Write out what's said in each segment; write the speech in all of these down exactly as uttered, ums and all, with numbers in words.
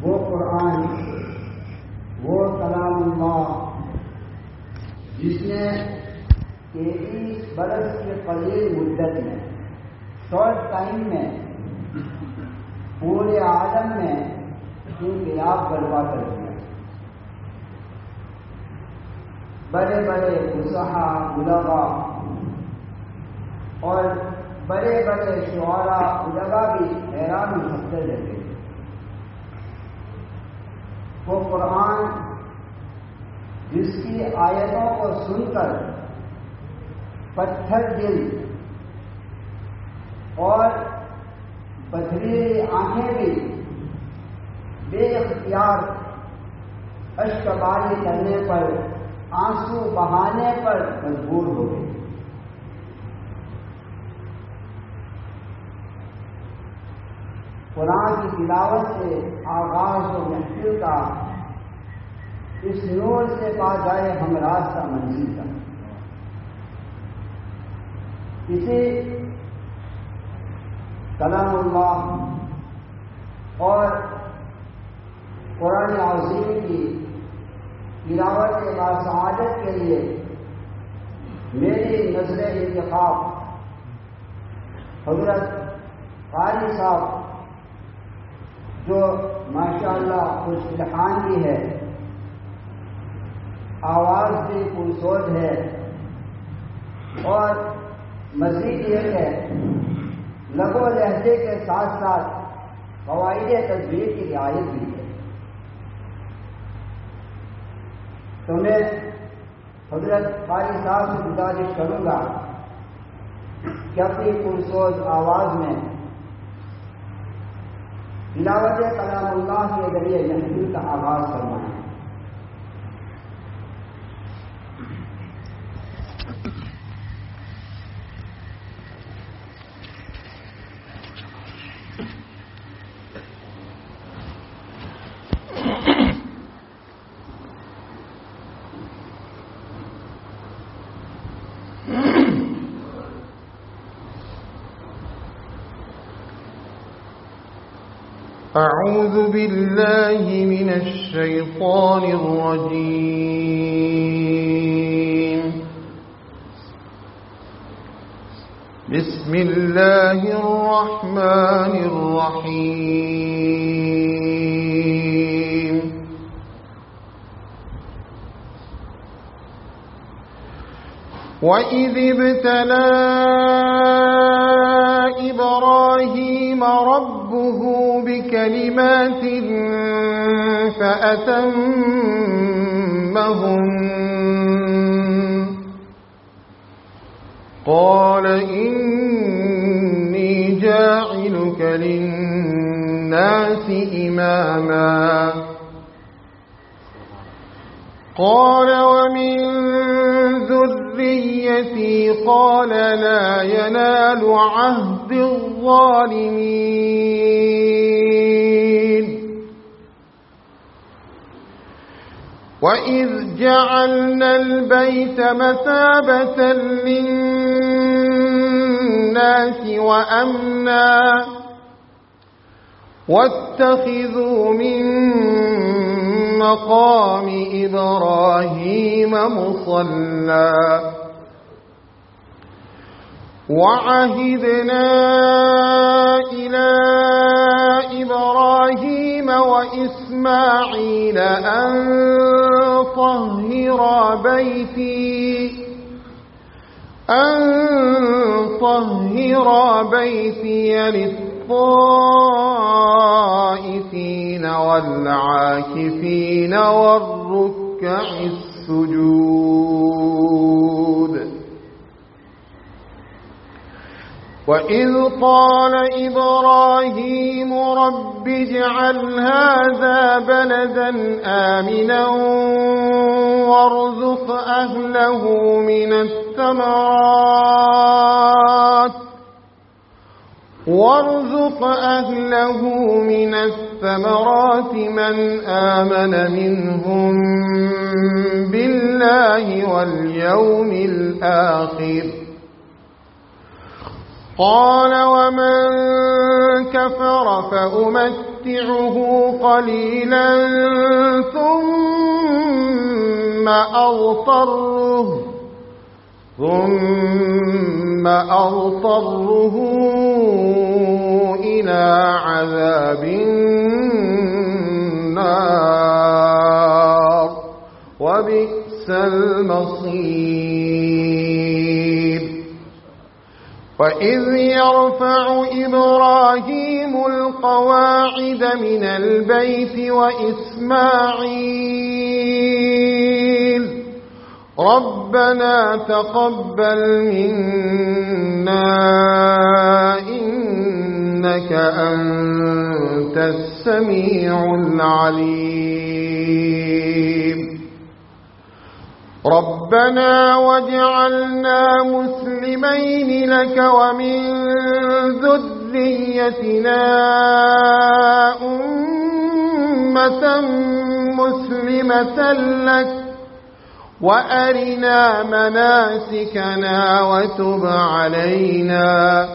وہ قرآن، وہ کلام اللہ جس نے تیئیس برس کے قلیل مدت میں، شارٹ ٹائم میں پورے عالم میں انقلاب برپا کر دیا۔ بڑے بڑے فصحا علماء اور بڑے بڑے شعراء علماء بھی حیران ہوتے رہتے۔ وہ قرآن جس کی آیتوں کو سن کر پتھر دل اور پتھریلی آنکھیں بھی بے اختیار اشک باری کرنے پر، آنسو بہانے پر مجبور ہو گئے۔ قرآن کی تلاوت سے آغاز و محفل کا اس نور سے پا جائے ہم راستہ منزل کا۔ اسی کلام اللہ اور قرآن عظیم کی تلاوت کے باسعادت کے لیے میری نظر انتخاب حضرت قاری صاحب، جو ماشاءاللہ خوش الحان بھی ہے، آواز بھی پرسود ہے، اور مزید یہ ہے لب و لہجے کے ساتھ ساتھ قواعد تجوید کی رعایت بھی ہے۔ تو میں حضرت قاری صاحب سے گزارش کروں گا کہ اپنی پرسوز آواز میں تلاوت کلام اللہ کے ذریعے محفل کا آغاز فرمائیں۔ أعوذ بالله من الشيطان الرجيم. بسم الله الرحمن الرحيم. وَإِذِ ابْتَلَى إِبْرَاهِيمَ رَبُّهُ بِكَلِمَاتٍ فَأَتَمَّهُنَّ قَالَ إِنِّي جَاعِلُكَ لِلنَّاسِ إِمَامًا قَالَ وَمِن ذُرِّيَّتِي قَالَ لَا يَنَالُ عَهْدِ الظَّالِمِينَ. وَإِذْ جَعَلْنَا الْبَيْتَ مَثَابَةً لِلنَّاسِ وَأَمْنًا وَاتَّخِذُوا مِن مَّقَامِ إِبْرَاهِيمَ مُصَلًّى وَعَهِدْنَا إِلَى إِبْرَاهِيمَ وَإِسْمَاعِيلَ أَن طَهِّرَا بَيْتِي أَن طَهِّرَا بَيْتِيَ لِلطَّائِفِينَ وَالْعَاكِفِينَ وَالرُّكَّعِ السُّجُودِ. وَإِذْ قَالَ إِبْرَاهِيمُ رَبِّ اجْعَلْ هَذَا بَلَدًا آمِنًا وَارْزُقْ أَهْلَهُ مِنَ الثَّمَرَاتِ وَارْزُقْ أَهْلَهُ مِنَ الثَّمَرَاتِ مَنْ آمَنَ مِنْهُمْ بِاللَّهِ وَالْيَوْمِ الْآخِرِ قال ومن كفر فأمتعه قليلا ثم أضطره ثم أضطره إلى عذاب النار وبئس المصير. وإذ يرفع إبراهيم القواعد من البيت وإسماعيل ربنا تقبل منا إنك أنت السميع العليم. ربنا واجعلنا مسلمين لك ومن ذريتنا أمة مسلمة لك وأرنا مناسكنا وتب علينا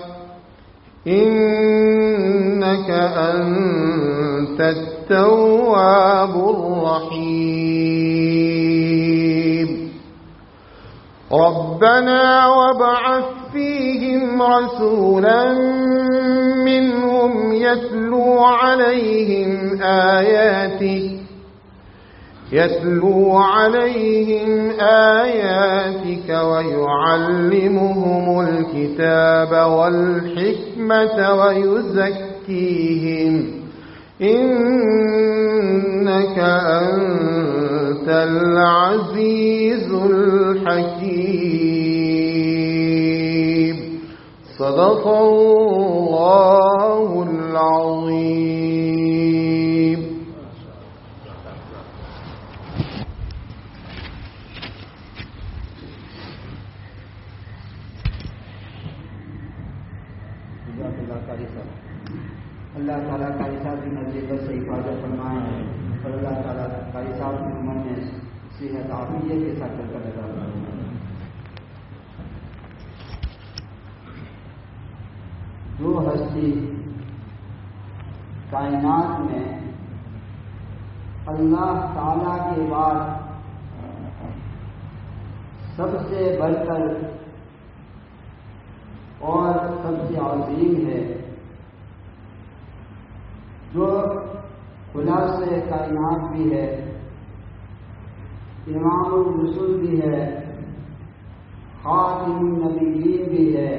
إنك أنت التواب الرحيم. ربنا وابعث فيهم رسولا منهم يتلو عليهم آياتك يتلو عليهم آياتك ويعلمهم الكتاب والحكمة ويزكيهم إنك أنت العزيز الحكيم. صدق الله العظيم. اللہ تعالیٰ قاری صاحب کی نصیحت سے حفاظت فرمائے اور اللہ تعالیٰ قاری صاحب کی عمر میں صحت عافیت کے ساتھ چل کر لگا فرمائے. جو ہستی کائنات میں اللہ تعالیٰ کے بعد سب سے بڑھ کر اور سب سے عظیم ہے، جو خلاصہ کائنات بھی ہے، امام الرسل بھی ہے، خاتم النبیین بھی ہے،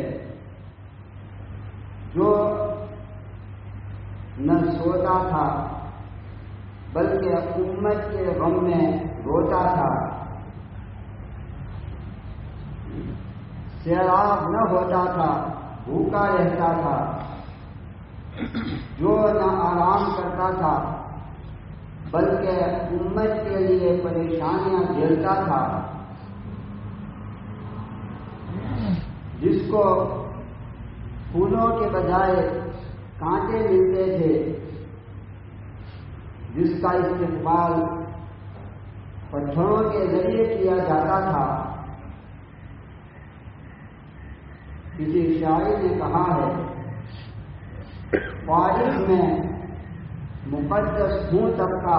جو نہ سوتا تھا بلکہ امت کے غم میں روتا تھا، سیراب نہ ہوتا تھا بھوکا رہتا تھا، جو نہ آرام کرتا تھا بلکہ امت کے لیے پریشانیاں جھیلتا تھا، جس کو پھولوں کے بجائے کانٹے ملتے تھے، جس کا استقبال پتھروں کے ذریعے کیا جاتا تھا. کسی شاعر نے کہا ہے، طائف میں مقدس ہوں تب کا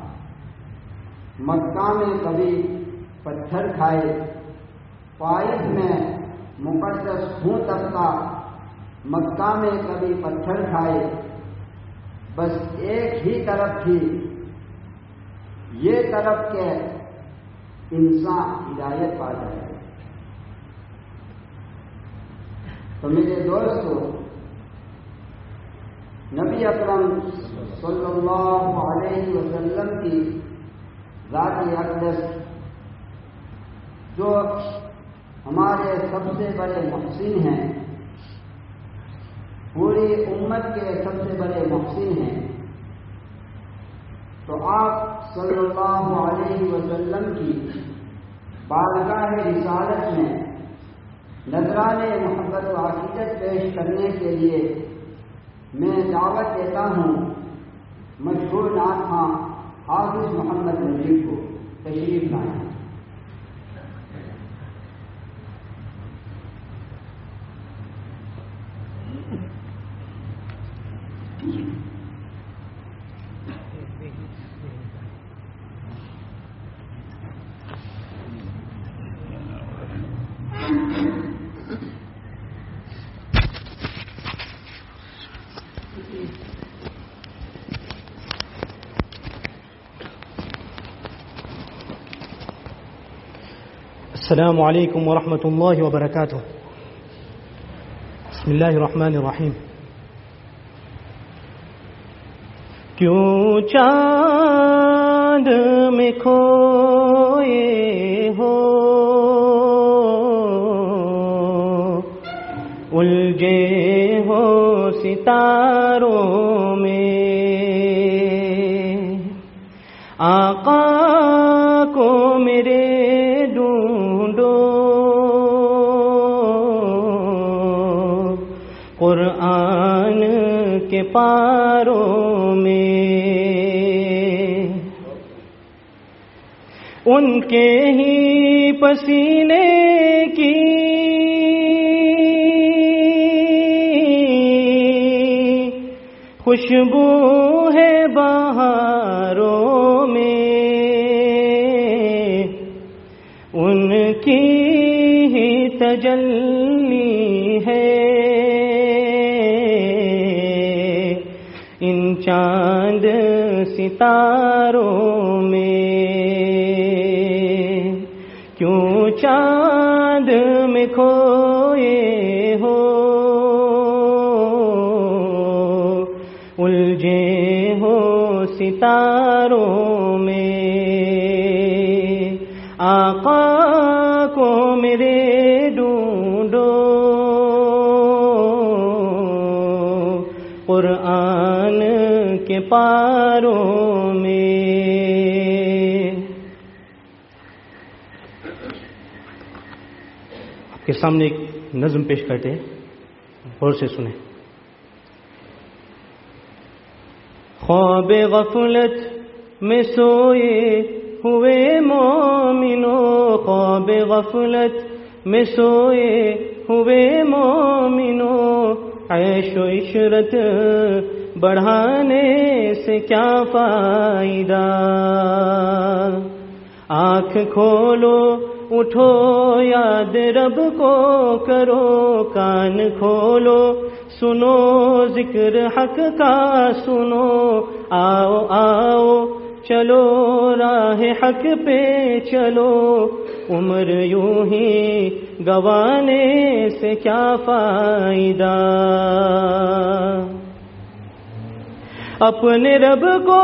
مکہ میں کبھی پتھر کھائے، طائف میں مقدس ہوں تب کا مکہ میں کبھی پتھر کھائے، بس ایک ہی طرف تھی یہ طرف کہ انسان ہدایت پا جائے. تو میرے دوستو، نبی اکرم صلی اللہ علیہ وسلم کی ذات اقدس، جو ہمارے سب سے بڑے محسن ہیں، پوری امت کے سب سے بڑے محسن ہیں، تو آپ صلی اللہ علیہ وسلم کی بارگاہ رسالت میں نذران محبت و عقیدت پیش کرنے کے لیے میں دعوت دیتا ہوں مشہور نعت خواں حافظ محمد نجیب کو تشریف لائیں. السلام علیکم ورحمۃ اللہ وبرکاتہ. بسم اللہ الرحمن الرحیم. کیوں چاند میں کھوئے ہو الجھے ہو ستاروں میں، آقا کو میرے قرآن کے پاروں میں، ان کے ہی پسینے کی خوشبو ہے بہاروں میں، ان کی ہی تجلی ہے ان چاند ستاروں میں. کیوں چاند میں کھوئے ہو الجھے ہو ستاروں میں، آقا کو میرے ڈھونڈو قرآن کے پاروں میں. آپ کے سامنے ایک نظم پیش کرتے ہیں، غور سے سنیں. خواب غفلت میں سوئے ہوئے مومنو، خواب غفلت میں سوئے ہوئے مومنو، عیش و عشرت بڑھانے سے کیا فائدہ. آنکھ کھولو اٹھو یاد رب کو کرو، کان کھولو سنو ذکر حق کا سنو، آؤ آؤ چلو راہ حق پہ چلو، عمر یوں ہی گوانے سے کیا فائدہ. اپنے رب کو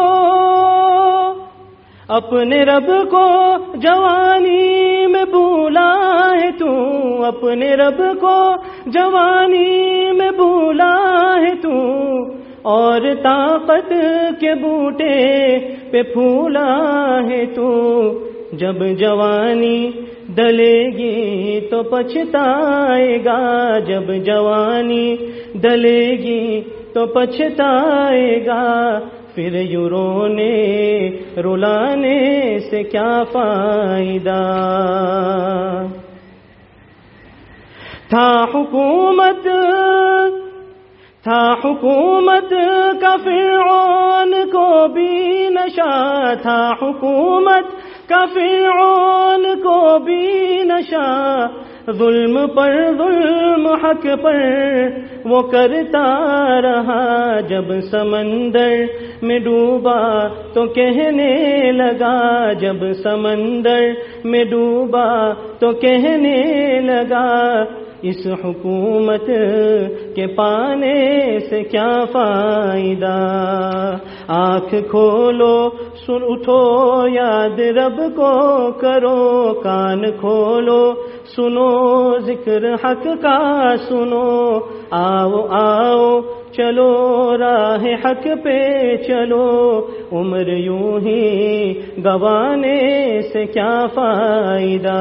اپنے رب کو جوانی میں بھولا ہے تو، اپنے رب کو جوانی میں بھولا ہے تو، اور طاقت کے بوٹے پہ پھولا ہے تو. جب جوانی ڈلے گی تو پچھتائے گا، جب جوانی ڈلے گی تو پچھتائے گا، پھر یوں رونے رلانے سے کیا فائدہ. تھا حکومت تھا حکومت کا فرعون کو بھی نشہ، تھا حکومت کا فرعون کو بھی نشہ، ظلم پر ظلم حق پر وہ کرتا رہا. جب سمندر میں ڈوبا تو کہنے لگا، جب سمندر میں ڈوبا تو کہنے لگا، اس حکومت کے پانے سے کیا فائدہ. آنکھ کھولو سن اٹھو یاد رب کو کرو، کان کھولو سنو ذکر حق کا سنو، آؤ آؤ چلو راہ حق پہ چلو، عمر یوں ہی گوانے سے کیا فائدہ.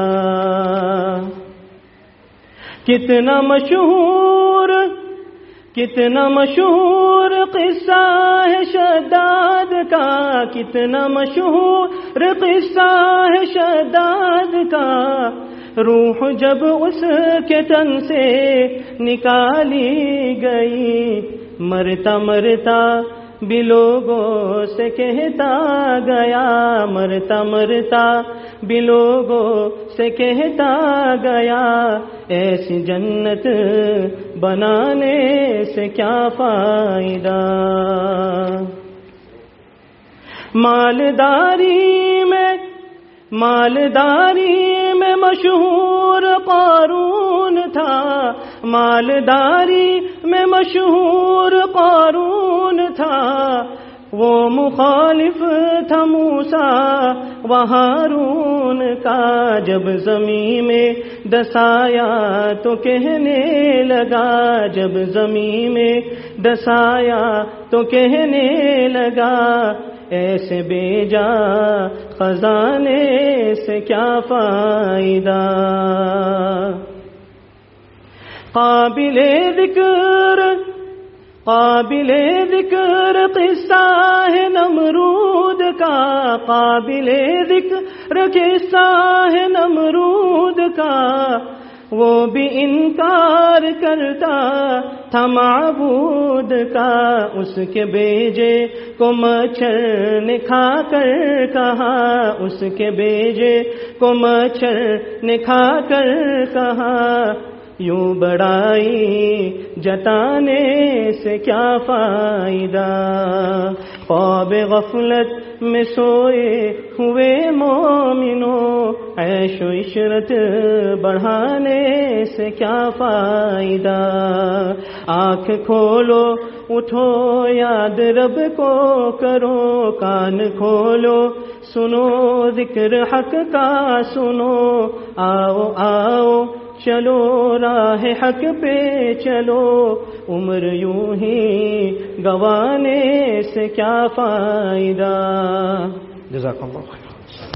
کتنا مشہور کتنا مشہور قصہ ہے شداد کا، کتنا مشہور قصہ ہے شداد کا، روح جب اس کے تن سے نکالی گئی مرتا مرتا بھی لوگوں سے کہتا گیا، مرتا مرتا بھی لوگوں سے کہتا گیا، ایسی جنت بنانے سے کیا فائدہ۔ مالداری میں مالداری میں مشہور قارون تھا، مالداری میں مشہور قارون تھا، وہ مخالف تھا موسیٰ و ہارون کا، جب زمین میں دسایا تو کہنے لگا، جب زمین میں دسایا تو کہنے لگا، ایسے بیجا خزانے سے کیا فائدہ۔ قابل ذکر قابل ذکر قصہ ہے نمرود کا، قابل ذکر قصہ ہے نمرود کا، وہ بھی انکار کرتا تھا معبود کا، اس کے بیجے کو مچھر نے کھا کر کہا، اس کے بیجے کو مچھر نے کھا کر کہا، یوں بڑائی جتانے سے کیا فائدہ۔ خواب غفلت میں سوئے ہوئے مومنوں، عیش و عشرت بڑھانے سے کیا فائدہ۔ آنکھ کھولو اٹھو یاد رب کو کرو، کان کھولو سنو ذکر حق کا سنو، آؤ آؤ چلو راہ حق پہ چلو، عمر یوں ہی گوانے سے کیا فائدہ۔ جزاک اللہ خیر۔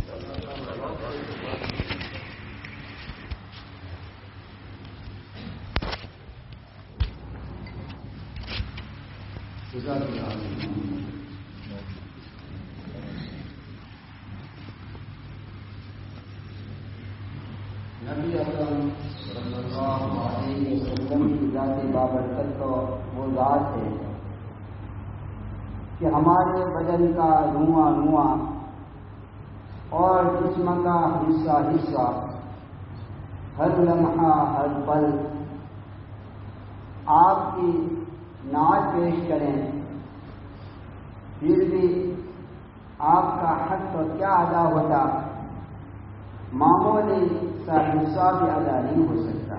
نبی اکرم صلی اللہ علیہ وسلم کی ذات بابرکت تو وہ ذات ہے کہ ہمارے بدن کا رواں رواں اور جسم کا حصہ حصہ ہر لمحہ ہر پل آپ کی نعت پیش کریں، پھر بھی آپ کا حق تو کیا ادا ہوتا، معمولی سا حصہ بھی ادا نہیں ہو سکتا۔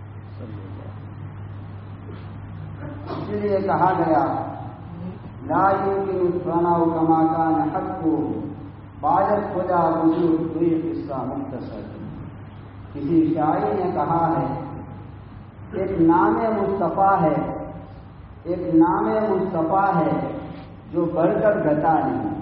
اس لیے کہا گیا لا يمكن الثناء كما كان حقه بعد خدا وجود کوئی قصہ مختصر۔ کسی شاعر نے کہا ہے ایک نام مصطفیٰ ہے ایک نام مصطفیٰ ہے جو بڑھ کر گھٹا نہیں،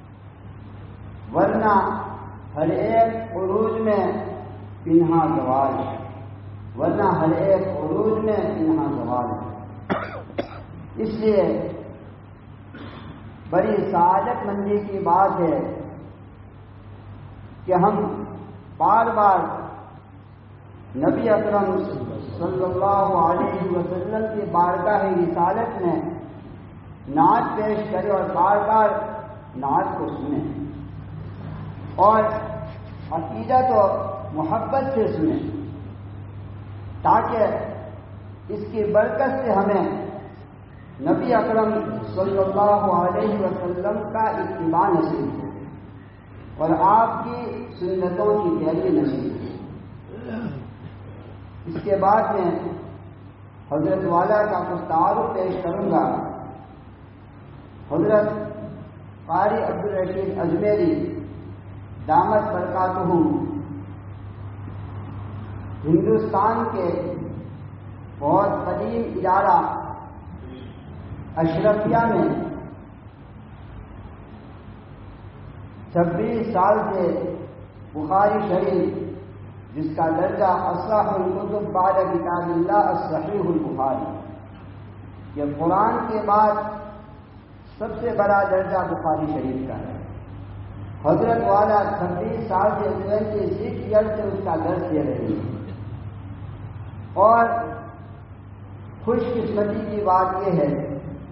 ورنہ ہر ایک عروج میں پنہا زوال ہے، ورنہ ہر ایک عروج میں پنہا زوال ہے۔ اس لیے بڑی سعادت مندی کی بات ہے کہ ہم بار بار نبی اکرم صلی اللہ علیہ وسلم کی بارگاہ رسالت میں نعت پیش کریں اور بار بار نعت کو سنیں اور عقیدت و محبت سے سنیں، تاکہ اس کی برکت سے ہمیں نبی اکرم صلی اللہ علیہ وسلم کا اتباع نصیب ہو اور آپ کی سنتوں کی پیروی نصیب ہو۔ اس کے بعد میں حضرت والا کا کچھ تعارف پیش کروں گا۔ حضرت قاری عبدالرشید اجمیری دامت برکاتہم ہندوستان کے بہت قدیم ادارہ اشرفیہ میں چھبیس سال سے بخاری شریف جس کا درجہ اصح الکتب بعد کتاب اللہ الصحیح البخاری، یہ قرآن کے بعد سب سے بڑا درجہ بخاری شریف کا ہے۔ حضرت والا چھبیس سال سے ٹوینٹی سکس ایئر سے اس کا درس دے رہے ہیں، اور خوش قسمتی کی بات یہ ہے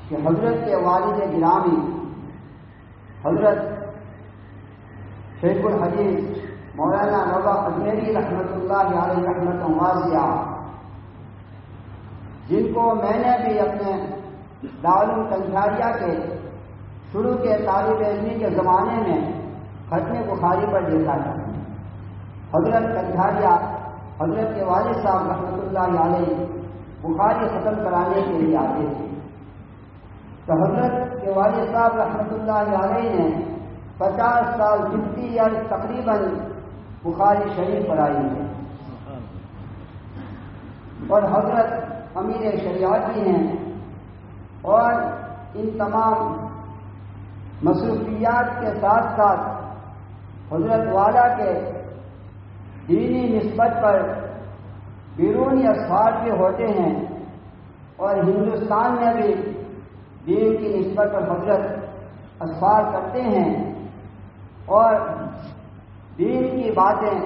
کہ حضرت کے والد گرامی حضرت شیخ الحدیث مولانا رضا اجمیری رحمۃ اللہ علیہ رحمۃ واسعہ، جن کو میں نے بھی اپنے دارالعلوم کنجھاریہ کے شروع کے طالب علمی کے زمانے میں ختم بخاری پر دیکھا تھا۔ حضرت کنجھاریہ حضرت کے والد صاحب رحمۃ اللہ علیہ بخاری ختم کرانے کے لیے آتے تھے، تو حضرت کے والد صاحب رحمۃ اللہ علیہ نے پچاس سال ففٹی ایئر تقریباً بخاری شریف پڑھائی ہے، اور حضرت امیر شریعت بھی ہیں، اور ان تمام مصروفیات کے ساتھ ساتھ حضرت والا کے دینی نسبت پر بیرونی اسفار بھی ہوتے ہیں، اور ہندوستان میں بھی دین کی نسبت پر حضرت اسفار کرتے ہیں اور دین کی باتیں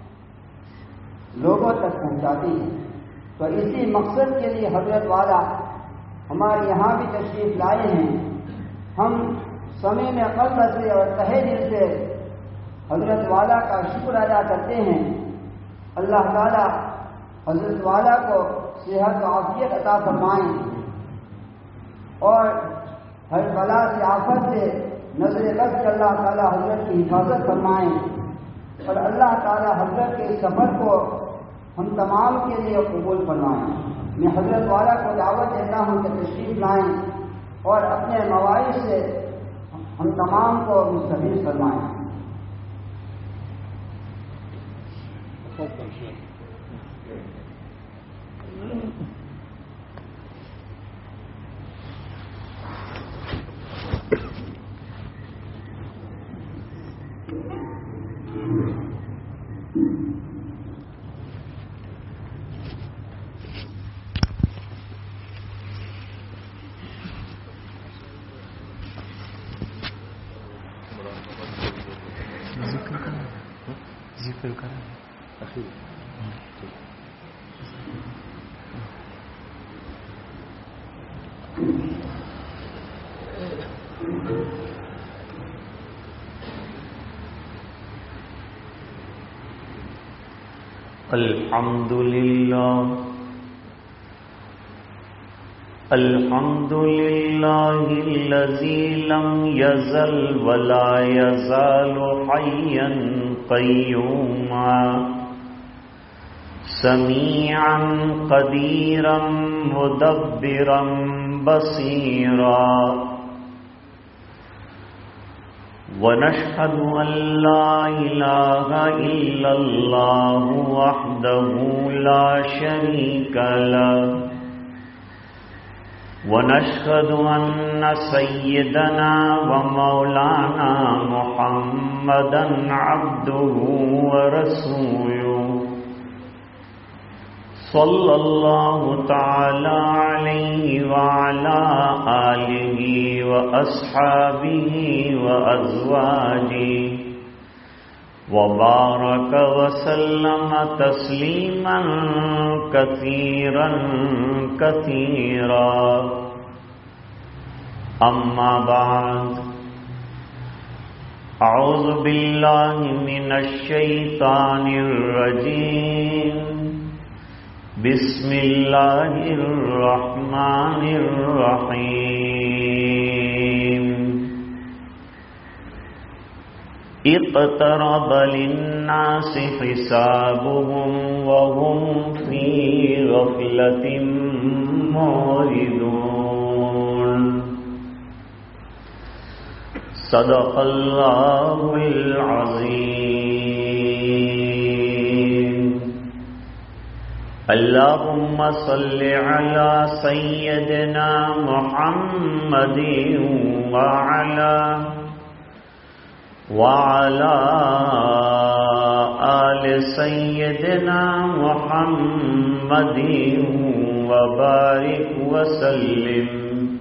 لوگوں تک پہنچاتی ہیں۔ تو اسی مقصد کے لیے حضرت والا ہمارے یہاں بھی تشریف لائے ہیں۔ ہم سمے میں قلب سے اور تہہ دل سے حضرت والا کا شکر ادا کرتے ہیں۔ اللہ تعالی حضرت والا کو صحت و عافیت عطا فرمائیں، اور ہر بلا سے آفت سے نظر بد سے اللہ تعالی حضرت کی حفاظت فرمائیں، اور اللہ تعالی حضرت کے اس سفر کو ہم تمام کے لیے قبول فرمائیں۔ میں حضرت والا کو دعوت دیتا ہوں کہ تشریف لائیں اور اپنے مواعظ سے ہم تمام کو مستفید فرمائیں۔ ذکر کریں الحمد للہ الحمد للہ الذی لم یزل ولا یزال حیا قیوما سمیعا قدیرا مدبرا بصیرا ونشهد أن لا إله إلا الله وحده لا شريك له ونشهد أن سيدنا ومولانا محمدا عبده ورسوله صلى الله تعالى عليه وعلى آله وأصحابه وأزواجه وبارك وسلم تسليما كثيرا كثيرا أما بعد أعوذ بالله من الشيطان الرجيم بسم الله الرحمن الرحيم اقترب للناس حسابهم وهم في غفلة معرضون صدق الله العظيم اللهم صل على سيدنا محمد وعلى وعلى آل سيدنا محمد وبارك وسلم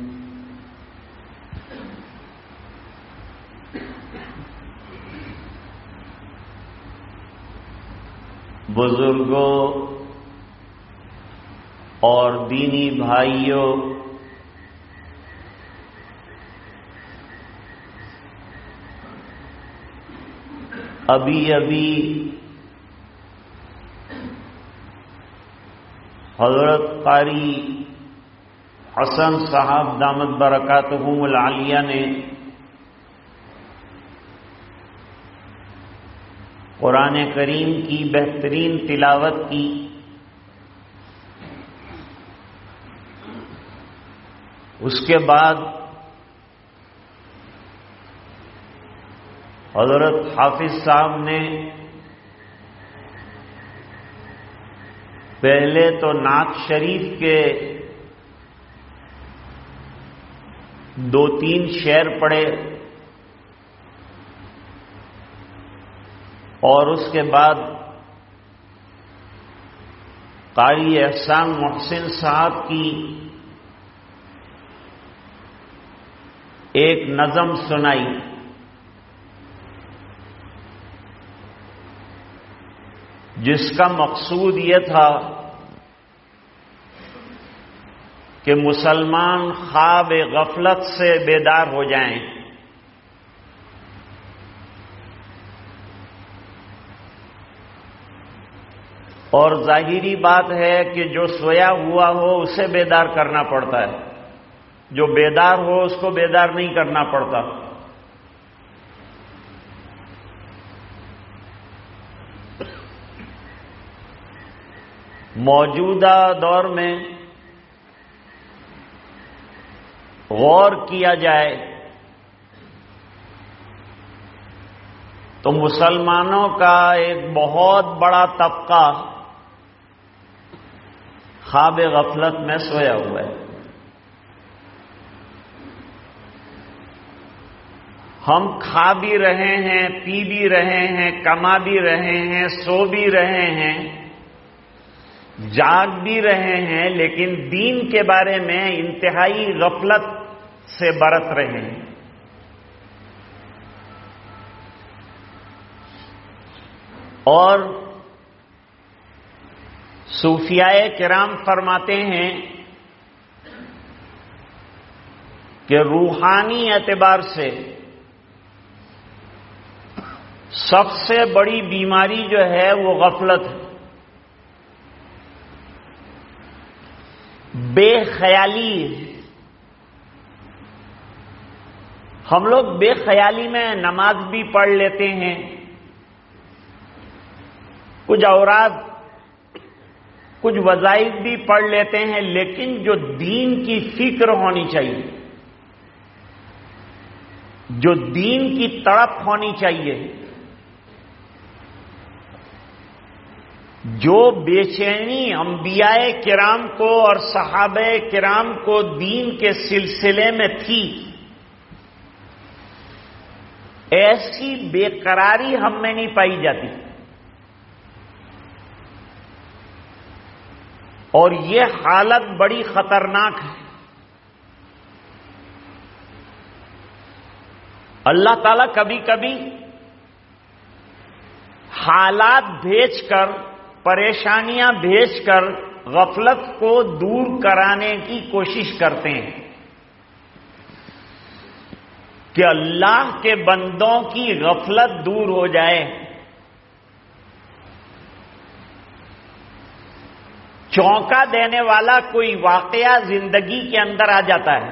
بزرگوں اور دینی بھائیوں، ابھی ابھی حضرت قاری حسن صاحب دامت برکاتہم العالیہ نے قرآن کریم کی بہترین تلاوت کی. اس کے بعد حضرت حافظ صاحب نے پہلے تو نعت شریف کے دو تین شعر پڑھے اور اس کے بعد قاری احسان محسن صاحب کی ایک نظم سنائی. جس کا مقصود یہ تھا کہ مسلمان خواب غفلت سے بیدار ہو جائیں. اور ظاہری بات ہے کہ جو سویا ہوا ہو اسے بیدار کرنا پڑتا ہے، جو بیدار ہو اس کو بیدار نہیں کرنا پڑتا. موجودہ دور میں غور کیا جائے تو مسلمانوں کا ایک بہت بڑا طبقہ خواب غفلت میں سویا ہوا ہے. ہم کھا بھی رہے ہیں، پی بھی رہے ہیں، کما بھی رہے ہیں، سو بھی رہے ہیں، جاگ بھی رہے ہیں، لیکن دین کے بارے میں انتہائی غفلت سے برت رہے ہیں. اور صوفیاء کرام فرماتے ہیں کہ روحانی اعتبار سے سب سے بڑی بیماری جو ہے وہ غفلت ہے، بے خیالی. ہم لوگ بے خیالی میں نماز بھی پڑھ لیتے ہیں، کچھ اوراد کچھ وظائف بھی پڑھ لیتے ہیں، لیکن جو دین کی فکر ہونی چاہیے، جو دین کی تڑپ ہونی چاہیے، جو بے چینی انبیاء کرام کو اور صحابہ کرام کو دین کے سلسلے میں تھی، ایسی بے قراری ہم میں نہیں پائی جاتی. اور یہ حالت بڑی خطرناک ہے. اللہ تعالیٰ کبھی کبھی حالات بھیج کر، پریشانیاں بھیج کر غفلت کو دور کرانے کی کوشش کرتے ہیں کہ اللہ کے بندوں کی غفلت دور ہو جائے. چونکا دینے والا کوئی واقعہ زندگی کے اندر آ جاتا ہے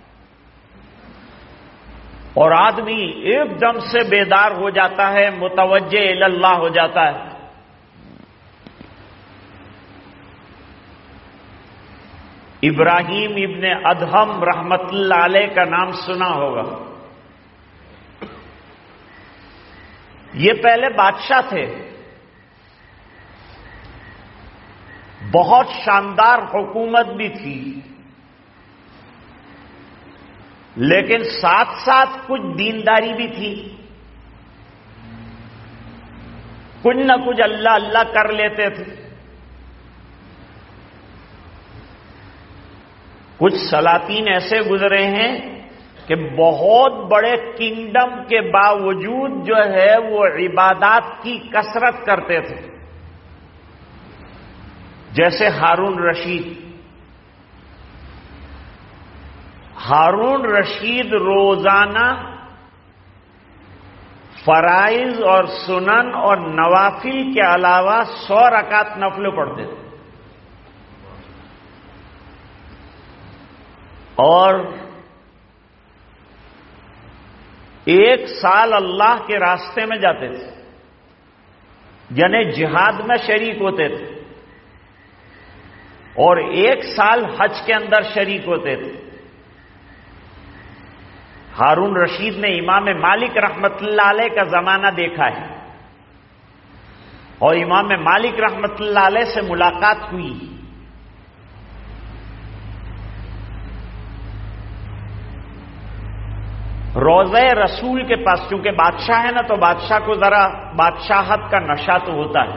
اور آدمی ایک دم سے بیدار ہو جاتا ہے، متوجہ اللہ ہو جاتا ہے. ابراہیم ابن ادہم رحمت اللہ علیہ کا نام سنا ہوگا. یہ پہلے بادشاہ تھے، بہت شاندار حکومت بھی تھی، لیکن ساتھ ساتھ کچھ دینداری بھی تھی. کچھ نہ کچھ اللہ اللہ کر لیتے تھے. کچھ سلاطین ایسے گزرے ہیں کہ بہت بڑے کنگڈم کے باوجود جو ہے وہ عبادات کی کثرت کرتے تھے، جیسے ہارون رشید. ہارون رشید روزانہ فرائض اور سنن اور نوافل کے علاوہ سو رکعت نفل پڑھتے تھے، اور ایک سال اللہ کے راستے میں جاتے تھے، یعنی جہاد میں شریک ہوتے تھے، اور ایک سال حج کے اندر شریک ہوتے تھے۔ ہارون رشید نے امام مالک رحمت اللہ علیہ کا زمانہ دیکھا ہے، اور امام مالک رحمت اللہ علیہ سے ملاقات ہوئی۔ روضہ رسول کے پاس، چونکہ بادشاہ ہے نا تو بادشاہ کو ذرا بادشاہت کا نشہ تو ہوتا ہے،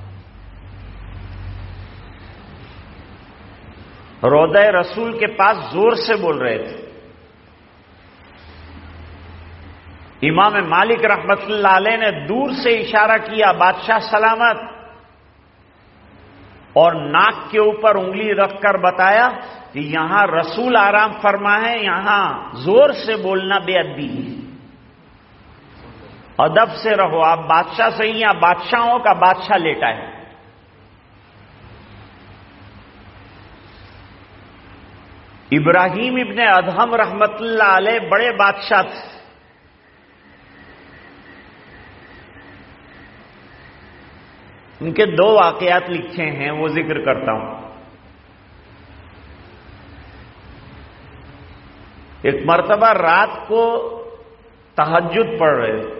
روضہ رسول کے پاس زور سے بول رہے تھے۔ امام مالک رحمت اللہ علیہ نے دور سے اشارہ کیا، بادشاہ سلامت، اور ناک کے اوپر انگلی رکھ کر بتایا کہ یہاں رسول آرام فرما ہے، یہاں زور سے بولنا بے ادبی ہے، ادب سے رہو، آپ بادشاہ سے ہی، یہاں بادشاہوں کا بادشاہ لیٹا ہے۔ ابراہیم ابن ادہم رحمت اللہ علیہ بڑے بادشاہ تھے، ان کے دو واقعات لکھے ہیں، وہ ذکر کرتا ہوں۔ ایک مرتبہ رات کو تہجد پڑھ رہے تھے،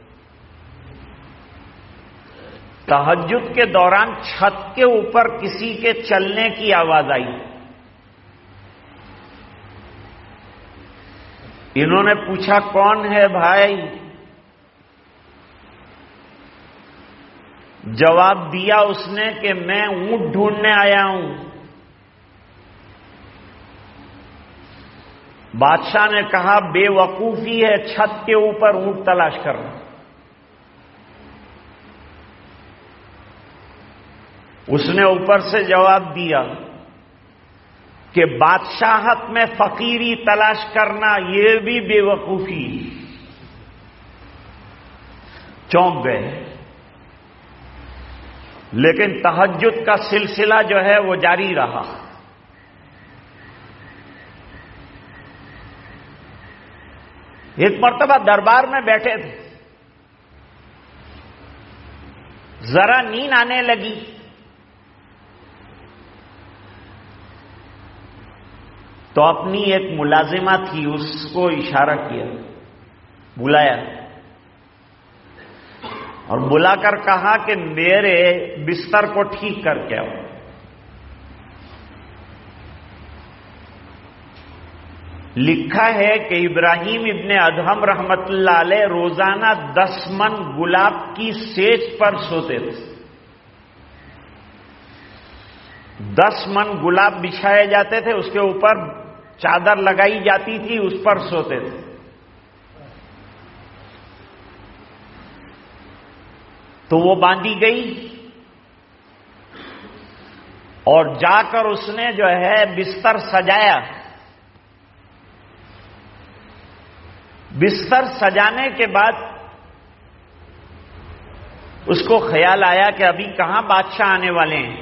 تہجد کے دوران چھت کے اوپر کسی کے چلنے کی آواز آئی۔ انہوں نے پوچھا کون ہے بھائی؟ جواب دیا اس نے کہ میں اونٹ ڈھونڈنے آیا ہوں۔ بادشاہ نے کہا بے وقوفی ہے چھت کے اوپر اونٹ تلاش کرنا۔ اس نے اوپر سے جواب دیا کہ بادشاہت میں فقیری تلاش کرنا یہ بھی بے وقوفی۔ چونک گئے، لیکن تہجد کا سلسلہ جو ہے وہ جاری رہا۔ ایک مرتبہ دربار میں بیٹھے تھے، ذرا نیند آنے لگی، تو اپنی ایک ملازمہ تھی اس کو اشارہ کیا، بلایا اور بلا کر کہا کہ میرے بستر کو ٹھیک کر کے آؤ۔ لکھا ہے کہ ابراہیم ابن ادہم رحمت اللہ علیہ روزانہ دس من گلاب کی سیج پر سوتے تھے، دس من گلاب بچھائے جاتے تھے، اس کے اوپر چادر لگائی جاتی تھی، اس پر سوتے تھے۔ تو وہ باندھی گئی اور جا کر اس نے جو ہے بستر سجایا۔ بستر سجانے کے بعد اس کو خیال آیا کہ ابھی کہاں بادشاہ آنے والے ہیں،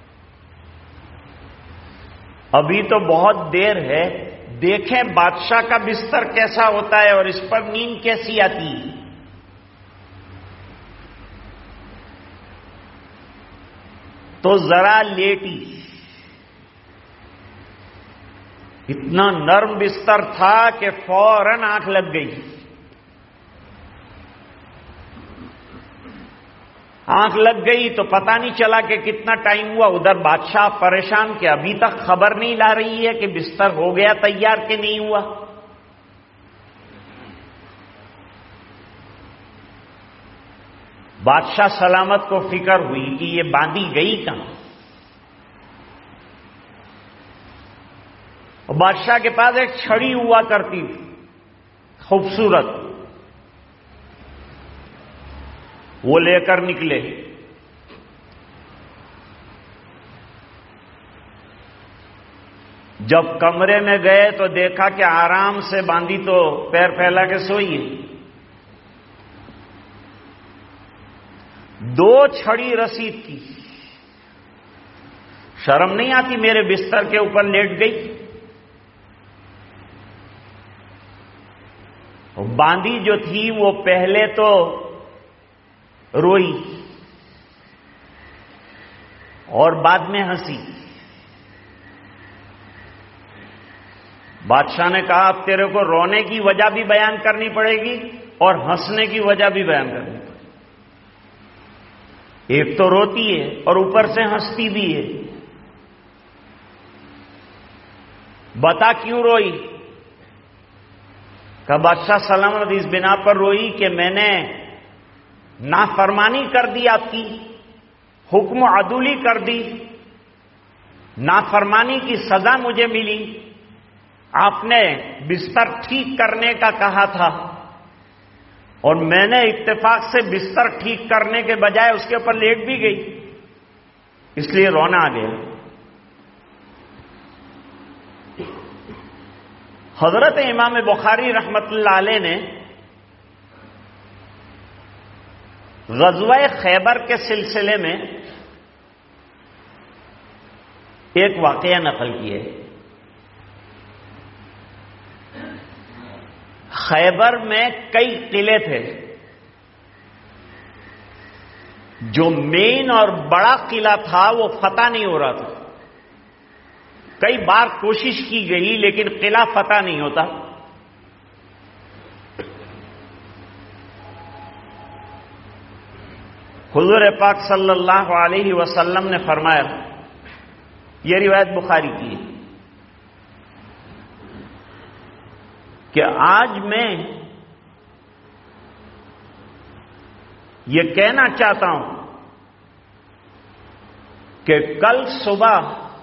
ابھی تو بہت دیر ہے، دیکھیں بادشاہ کا بستر کیسا ہوتا ہے اور اس پر نیند کیسی آتی ہے۔ تو ذرا لیٹی، اتنا نرم بستر تھا کہ فوراً آنکھ لگ گئی۔ آنکھ لگ گئی تو پتہ نہیں چلا کہ کتنا ٹائم ہوا۔ ادھر بادشاہ پریشان کہ ابھی تک خبر نہیں لا رہی ہے کہ بستر ہو گیا تیار کہ نہیں ہوا۔ بادشاہ سلامت کو فکر ہوئی کہ یہ باندھی گئی کہاں۔ اور بادشاہ کے پاس ایک چھڑی ہوا کرتی تھی خوبصورت، وہ لے کر نکلے۔ جب کمرے میں گئے تو دیکھا کہ آرام سے باندھی تو پیر پھیلا کے سوئی ہے۔ دو چھڑی رسید کی. شرم نہیں آتی؟ میرے بستر کے اوپر لیٹ گئی. باندی جو تھی وہ پہلے تو روئی اور بعد میں ہنسی. بادشاہ نے کہا اب تیرے کو رونے کی وجہ بھی بیان کرنی پڑے گی اور ہنسنے کی وجہ بھی بیان کرنی پڑے گی. ایک تو روتی ہے اور اوپر سے ہنستی بھی ہے. بتا کیوں روئی؟ کہ بادشاہ سلامت اس بنا پر روئی کہ میں نے نافرمانی کر دی، آپ کی حکم و عدولی کر دی، نافرمانی کی سزا مجھے ملی. آپ نے بستر ٹھیک کرنے کا کہا تھا اور میں نے اتفاق سے بستر ٹھیک کرنے کے بجائے اس کے اوپر لیٹ بھی گئی، اس لیے رونا آ گیا. حضرت امام بخاری رحمت اللہ علیہ نے غزوہ خیبر کے سلسلے میں ایک واقعہ نقل کیے. خیبر میں کئی قلعے تھے. جو مین اور بڑا قلعہ تھا وہ فتح نہیں ہو رہا تھا. کئی بار کوشش کی گئی لیکن قلعہ فتح نہیں ہوتا. حضور پاک صلی اللہ علیہ وسلم نے فرمایا، یہ روایت بخاری کی ہے، کہ آج میں یہ کہنا چاہتا ہوں کہ کل صبح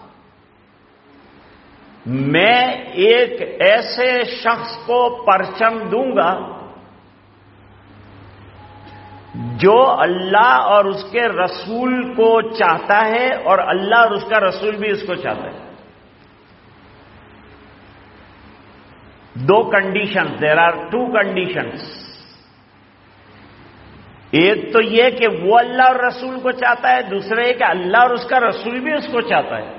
میں ایک ایسے شخص کو پرچم دوں گا جو اللہ اور اس کے رسول کو چاہتا ہے اور اللہ اور اس کا رسول بھی اس کو چاہتا ہے. دو conditions, there are two conditions. ایک تو یہ کہ وہ اللہ اور رسول کو چاہتا ہے، دوسرا یہ کہ اللہ اور اس کا رسول بھی اس کو چاہتا ہے.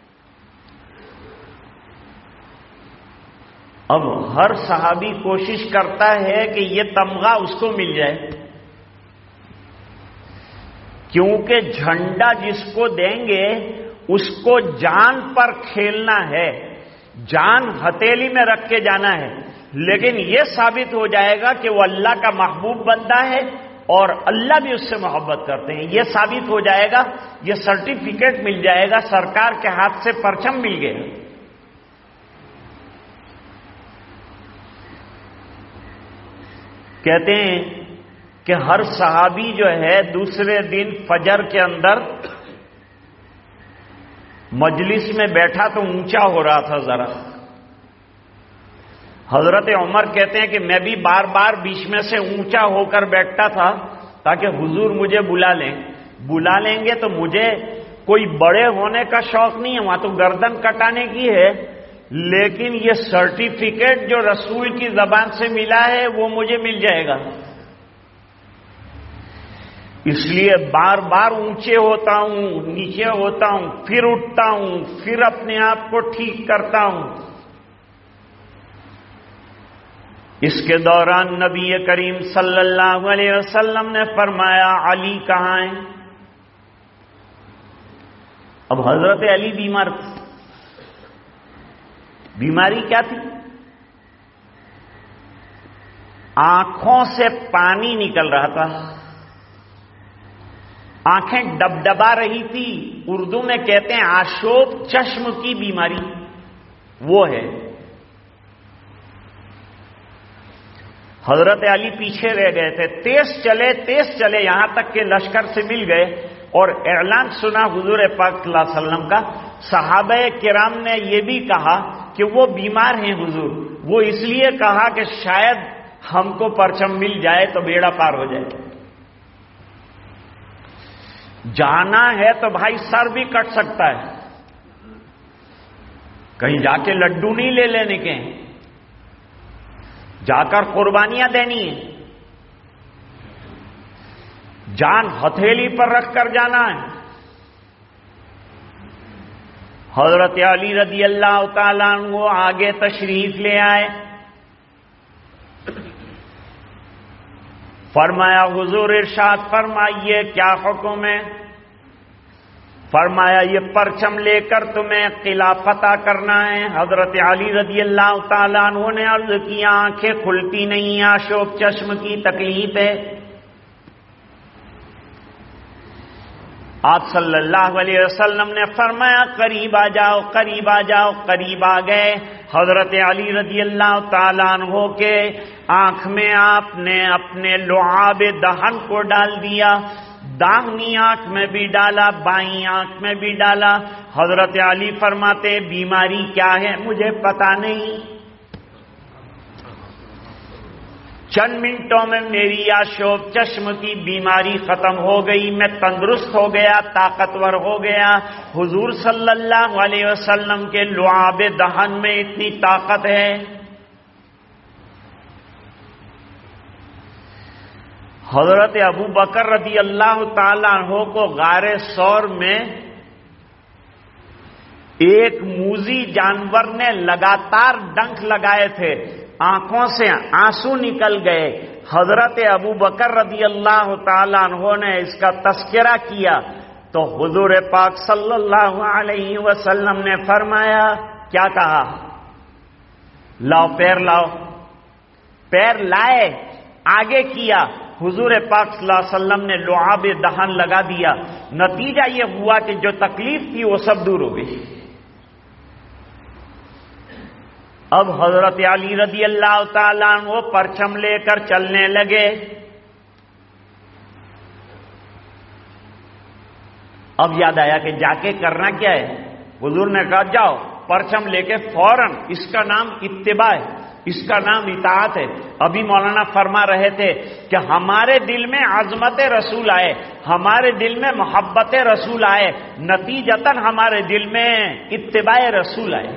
اب ہر صحابی کوشش کرتا ہے کہ یہ تمغہ اس کو مل جائے، کیونکہ جھنڈا جس کو دیں گے اس کو جان پر کھیلنا ہے، جان ہتھیلی میں رکھ کے جانا ہے. لیکن یہ ثابت ہو جائے گا کہ وہ اللہ کا محبوب بندہ ہے اور اللہ بھی اس سے محبت کرتے ہیں. یہ ثابت ہو جائے گا، یہ سرٹیفکیٹ مل جائے گا، سرکار کے ہاتھ سے پرچم مل گیا. کہتے ہیں کہ ہر صحابی جو ہے دوسرے دن فجر کے اندر مجلس میں بیٹھا تو اونچا ہو رہا تھا ذرا. حضرت عمر کہتے ہیں کہ میں بھی بار بار بیچ میں سے اونچا ہو کر بیٹھتا تھا تاکہ حضور مجھے بلا لیں. بلا لیں گے تو مجھے کوئی بڑے ہونے کا شوق نہیں ہے، وہاں تو گردن کٹانے کی ہے، لیکن یہ سرٹیفکیٹ جو رسول کی زبان سے ملا ہے وہ مجھے مل جائے گا. اس لیے بار بار اونچے ہوتا ہوں، نیچے ہوتا ہوں، پھر اٹھتا ہوں، پھر اپنے آپ کو ٹھیک کرتا ہوں. اس کے دوران نبی کریم صلی اللہ علیہ وسلم نے فرمایا علی کہاں ہیں؟ اب حضرت علی بیمار تھے. بیماری کیا تھی؟ آنکھوں سے پانی نکل رہا تھا، آنکھیں ڈبڈبا رہی تھی. اردو میں کہتے ہیں آشوب چشم کی بیماری وہ ہے. حضرت علی پیچھے رہ گئے تھے. تیز چلے تیز چلے یہاں تک کہ لشکر سے مل گئے اور اعلان سنا حضور پاک صلی اللہ علیہ وسلم کا. صحابہ کرام نے یہ بھی کہا کہ وہ بیمار ہیں حضور. وہ اس لیے کہا کہ شاید ہم کو پرچم مل جائے تو بیڑا پار ہو جائے. جانا ہے تو بھائی سر بھی کٹ سکتا ہے، کہیں جا کے لڈو نہیں لے لینے کے، جا کر قربانیاں دینی ہیں. جان ہتھیلی پر رکھ کر جانا ہے. حضرت علی رضی اللہ تعالیٰ عنہ آگے تشریف لے آئے. فرمایا حضور ارشاد فرمائیے کیا حکم ہے؟ فرمایا یہ پرچم لے کر تمہیں قلعہ فتح کرنا ہے. حضرت علی رضی اللہ تعالیٰ عنہ نے عرض کیا آنکھیں کھلتی نہیں، آشوب چشم کی تکلیف ہے. آپ صلی اللہ علیہ وسلم نے فرمایا قریب آ جاؤ، قریب آ جاؤ. قریب آ گئے. حضرت علی رضی اللہ تعالیٰ عنہ کے آنکھ میں آپ نے اپنے لعاب دہن کو ڈال دیا. داہنی آنکھ میں بھی ڈالا، بائیں آنکھ میں بھی ڈالا. حضرت علی فرماتے بیماری کیا ہے مجھے پتا نہیں. چند منٹوں میں میری آشوب چشم کی بیماری ختم ہو گئی، میں تندرست ہو گیا، طاقتور ہو گیا. حضور صلی اللہ علیہ وسلم کے لعاب دہن میں اتنی طاقت ہے. حضرت ابو بکر رضی اللہ تعالیٰ عنہ کو غار ثور میں ایک موذی جانور نے لگاتار ڈنک لگائے تھے، آنکھوں سے آنسو نکل گئے. حضرت ابو بکر رضی اللہ تعالیٰ عنہ نے اس کا تذکرہ کیا تو حضور پاک صلی اللہ علیہ وسلم نے فرمایا، کیا کہا؟ لاؤ پیر لاؤ. پیر لائے، آگے کیا. حضور پاک صلی اللہ علیہ وسلم نے لعاب دہن لگا دیا. نتیجہ یہ ہوا کہ جو تکلیف تھی وہ سب دور ہو گئی. اب حضرت علی رضی اللہ تعالیٰ عنہ پرچم لے کر چلنے لگے. اب یاد آیا کہ جا کے کرنا کیا ہے. حضور نے کہا جاؤ پرچم لے کے فوراً. اس کا نام اتباع ہے، اس کا نام اطاعت ہے. ابھی مولانا فرما رہے تھے کہ ہمارے دل میں عظمت رسول آئے، ہمارے دل میں محبت رسول آئے، نتیجتاً ہمارے دل میں اتباع رسول آئے.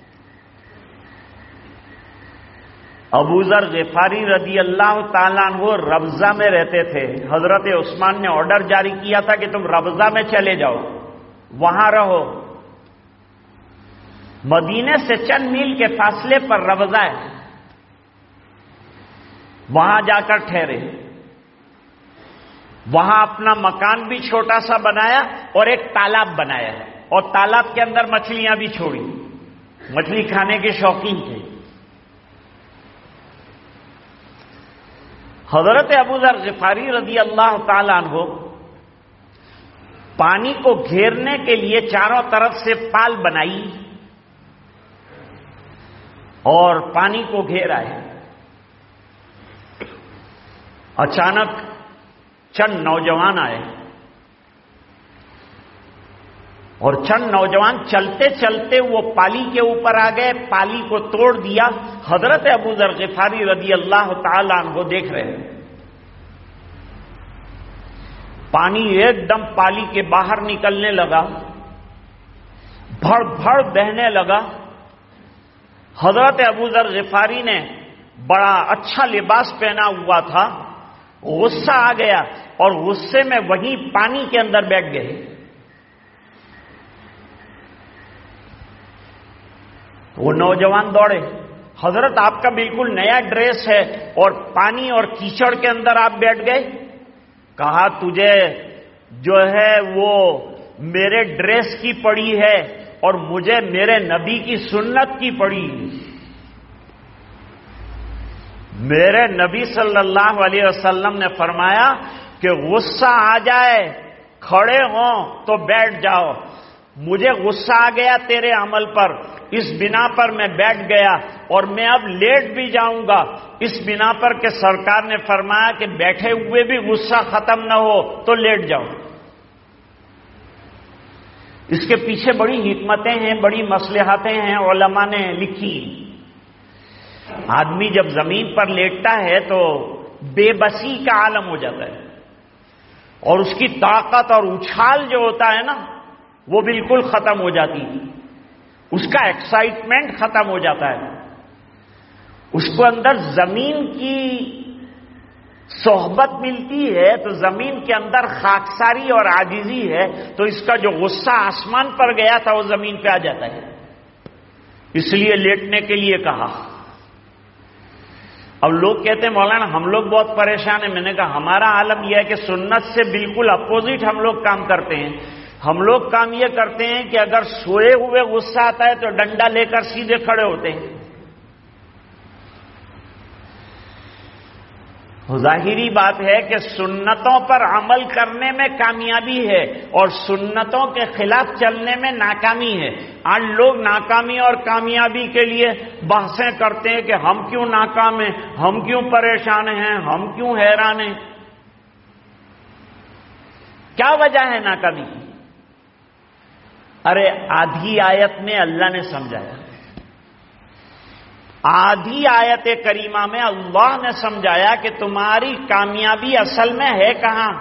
ابو ذر غفاری رضی اللہ تعالیٰ عنہ ربضہ میں رہتے تھے. حضرت عثمان نے آرڈر جاری کیا تھا کہ تم ربضہ میں چلے جاؤ، وہاں رہو. مدینے سے چند میل کے فاصلے پر ربضہ ہے، وہاں جا کر ٹھہرے. وہاں اپنا مکان بھی چھوٹا سا بنایا اور ایک تالاب بنایا ہے، اور تالاب کے اندر مچھلیاں بھی چھوڑی. مچھلی کھانے کے شوقین تھے. حضرت ابو ذر غفاری رضی اللہ تعالیٰ عنہ پانی کو گھیرنے کے لیے چاروں طرف سے پال بنائی اور پانی کو گھیرا ہے. اچانک چند نوجوان آئے اور چند نوجوان چلتے چلتے وہ پالی کے اوپر آ گئے، پالی کو توڑ دیا. حضرت ابو ذر غفاری رضی اللہ تعالیٰ عنہ دیکھ رہے ہیں. پانی ایک دم پالی کے باہر نکلنے لگا، بھڑ بھڑ بہنے لگا. حضرت ابو ذر غفاری نے بڑا اچھا لباس پہنا ہوا تھا، غصہ آ گیا اور غصے میں وہیں پانی کے اندر بیٹھ گئے. وہ نوجوان دوڑے، حضرت آپ کا بالکل نیا ڈریس ہے اور پانی اور کیچڑ کے اندر آپ بیٹھ گئے. کہا تجھے جو ہے وہ میرے ڈریس کی پڑی ہے اور مجھے میرے نبی کی سنت کی پڑی. میرے نبی صلی اللہ علیہ وسلم نے فرمایا کہ غصہ آ جائے کھڑے ہوں تو بیٹھ جاؤ. مجھے غصہ آ گیا تیرے عمل پر، اس بنا پر میں بیٹھ گیا اور میں اب لیٹ بھی جاؤں گا اس بنا پر کہ سرکار نے فرمایا کہ بیٹھے ہوئے بھی غصہ ختم نہ ہو تو لیٹ جاؤ. اس کے پیچھے بڑی حکمتیں ہیں، بڑی مصلحتیں ہیں، علماء نے لکھی. آدمی جب زمین پر لیٹتا ہے تو بے بسی کا عالم ہو جاتا ہے اور اس کی طاقت اور اچھال جو ہوتا ہے نا وہ بالکل ختم ہو جاتی ہے. اس کا ایکسائٹمنٹ ختم ہو جاتا ہے. اس کو اندر زمین کی صحبت ملتی ہے تو زمین کے اندر خاکساری اور عاجزی ہے، تو اس کا جو غصہ آسمان پر گیا تھا وہ زمین پہ آ جاتا ہے، اس لیے لیٹنے کے لیے کہا۔ اب لوگ کہتے ہیں مولانا ہم لوگ بہت پریشان ہیں، میں نے کہا ہمارا عالم یہ ہے کہ سنت سے بالکل اپوزٹ ہم لوگ کام کرتے ہیں۔ ہم لوگ کام یہ کرتے ہیں کہ اگر سوئے ہوئے غصہ آتا ہے تو ڈنڈا لے کر سیدھے کھڑے ہوتے ہیں۔ ظاہری بات ہے کہ سنتوں پر عمل کرنے میں کامیابی ہے اور سنتوں کے خلاف چلنے میں ناکامی ہے۔ آج لوگ ناکامی اور کامیابی کے لیے بحثیں کرتے ہیں کہ ہم کیوں ناکام ہیں، ہم کیوں پریشان ہیں، ہم کیوں حیران ہیں۔ کیا وجہ ہے ناکامی کی؟ ارے آدھی آیت میں اللہ نے سمجھایا، آدھی آیت کریمہ میں اللہ نے سمجھایا کہ تمہاری کامیابی اصل میں ہے کہاں۔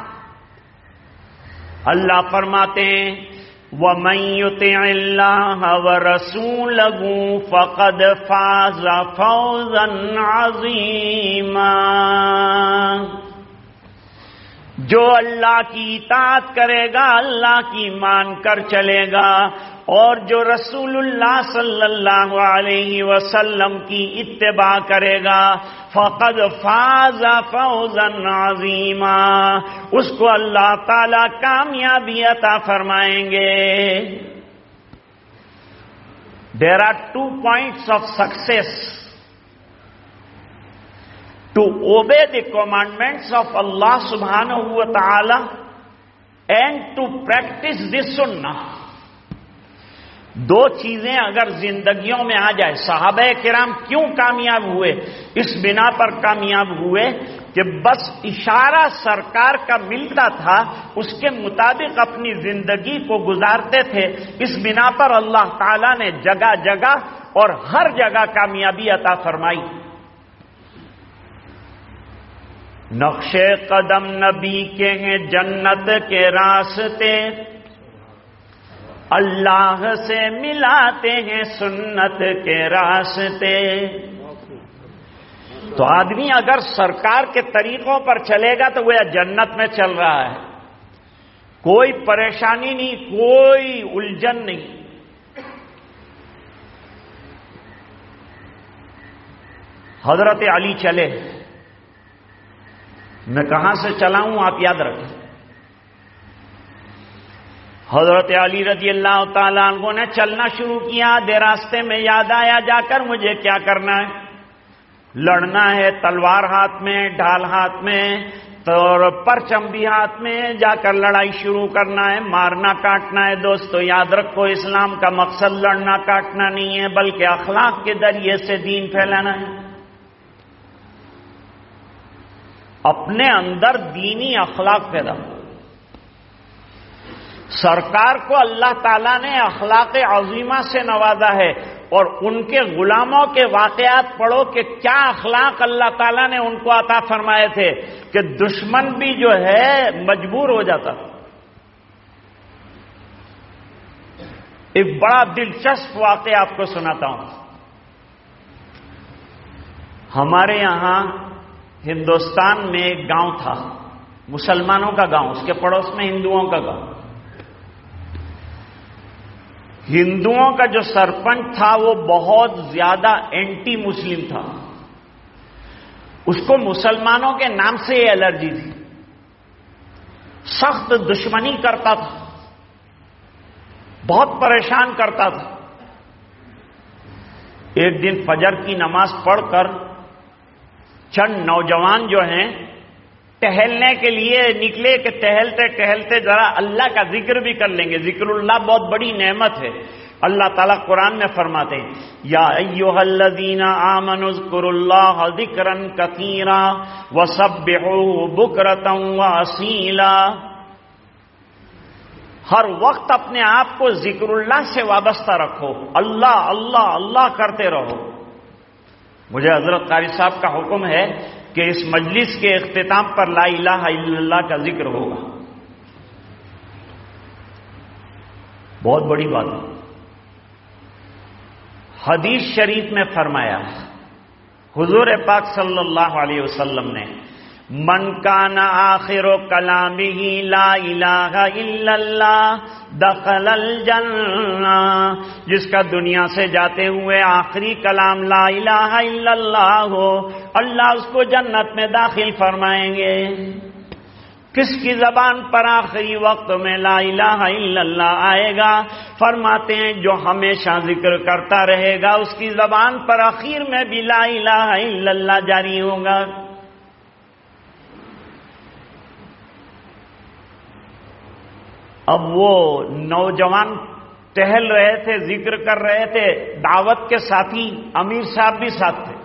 اللہ فرماتے ہیں وَمَن يُطِعِ اللَّهَ وَرَسُولَهُ فَقَدْ فَازَ فَوْزًا عَظِيمًا۔ جو اللہ کی اطاعت کرے گا، اللہ کی مان کر چلے گا، اور جو رسول اللہ صلی اللہ علیہ وسلم کی اتباع کرے گا، فقد فاز فوزا عظیما، اس کو اللہ تعالی کامیابی عطا فرمائیں گے۔ There are two points of success: to obey the commandments of Allah subhanahu wa ta'ala and to practice the sunnah. دو چیزیں اگر زندگیوں میں آ جائے، صحابہ کرام کیوں کامیاب ہوئے؟ اس بنا پر کامیاب ہوئے کہ بس اشارہ سرکار کا ملتا تھا، اس کے مطابق اپنی زندگی کو گزارتے تھے۔ اس بنا پر اللہ تعالیٰ نے جگہ جگہ اور ہر جگہ کامیابی عطا فرمائی۔ نقش قدم نبی کے ہیں جنت کے راستے، اللہ سے ملاتے ہیں سنت کے راستے۔ تو آدمی اگر سرکار کے طریقوں پر چلے گا تو وہ جنت میں چل رہا ہے، کوئی پریشانی نہیں، کوئی الجھن نہیں۔ حضرت علی چلے، میں کہاں سے چلا ہوں آپ یاد رکھیں۔ حضرت علی رضی اللہ تعالیٰ عنہ نے چلنا شروع کیا، دے راستے میں یاد آیا جا کر مجھے کیا کرنا ہے، لڑنا ہے، تلوار ہاتھ میں، ڈھال ہاتھ میں، اور پرچم بھی ہاتھ میں، جا کر لڑائی شروع کرنا ہے، مارنا کاٹنا ہے۔ دوستو یاد رکھو، اسلام کا مقصد لڑنا کاٹنا نہیں ہے، بلکہ اخلاق کے ذریعے سے دین پھیلانا ہے۔ اپنے اندر دینی اخلاق پیدا ہو۔ سرکار کو اللہ تعالیٰ نے اخلاق عظیمہ سے نوازا ہے، اور ان کے غلاموں کے واقعات پڑھو کہ کیا اخلاق اللہ تعالیٰ نے ان کو عطا فرمائے تھے کہ دشمن بھی جو ہے مجبور ہو جاتا۔ ایک بڑا دلچسپ واقعہ آپ کو سناتا ہوں۔ ہمارے یہاں ہندوستان میں ایک گاؤں تھا، مسلمانوں کا گاؤں، اس کے پڑوس میں ہندوؤں کا گاؤں۔ ہندوؤں کا جو سرپنچ تھا وہ بہت زیادہ اینٹی مسلم تھا، اس کو مسلمانوں کے نام سے یہ الرجی تھی، سخت دشمنی کرتا تھا، بہت پریشان کرتا تھا۔ ایک دن فجر کی نماز پڑھ کر چند نوجوان جو ہیں ٹہلنے کے لیے نکلے کہ ٹہلتے ٹہلتے ذرا اللہ کا ذکر بھی کر لیں گے۔ ذکر اللہ بہت بڑی نعمت ہے۔ اللہ تعالیٰ قرآن میں فرماتے ہیں یا ایھا الذین آمنوا اذکروا اللہ ذکرا کثیرا وسبحوہ بکرۃ واصیلا۔ ہر وقت اپنے آپ کو ذکر اللہ سے وابستہ رکھو، اللہ اللہ اللہ کرتے رہو۔ مجھے حضرت قاری صاحب کا حکم ہے کہ اس مجلس کے اختتام پر لا الہ الا اللہ کا ذکر ہوگا، بہت بڑی بات ہے۔ حدیث شریف میں فرمایا، حضور پاک صلی اللہ علیہ وسلم نے من کان آخر کلامہ لا الہ الا اللہ دخل الجنہ، جس کا دنیا سے جاتے ہوئے آخری کلام لا الہ الا اللہ ہو، اللہ اس کو جنت میں داخل فرمائیں گے۔ کس کی زبان پر آخری وقت میں لا الہ الا اللہ آئے گا؟ فرماتے ہیں جو ہمیشہ ذکر کرتا رہے گا اس کی زبان پر آخر میں بھی لا الہ الا اللہ جاری ہوگا۔ اب وہ نوجوان ٹہل رہے تھے، ذکر کر رہے تھے، دعوت کے ساتھی امیر صاحب بھی ساتھ تھے۔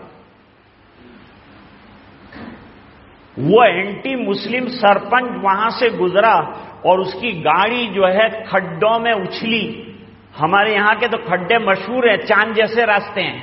وہ اینٹی مسلم سرپنچ وہاں سے گزرا اور اس کی گاڑی جو ہے کھڈوں میں اچھلی۔ ہمارے یہاں کے تو کھڈے مشہور ہیں، چاند جیسے راستے ہیں۔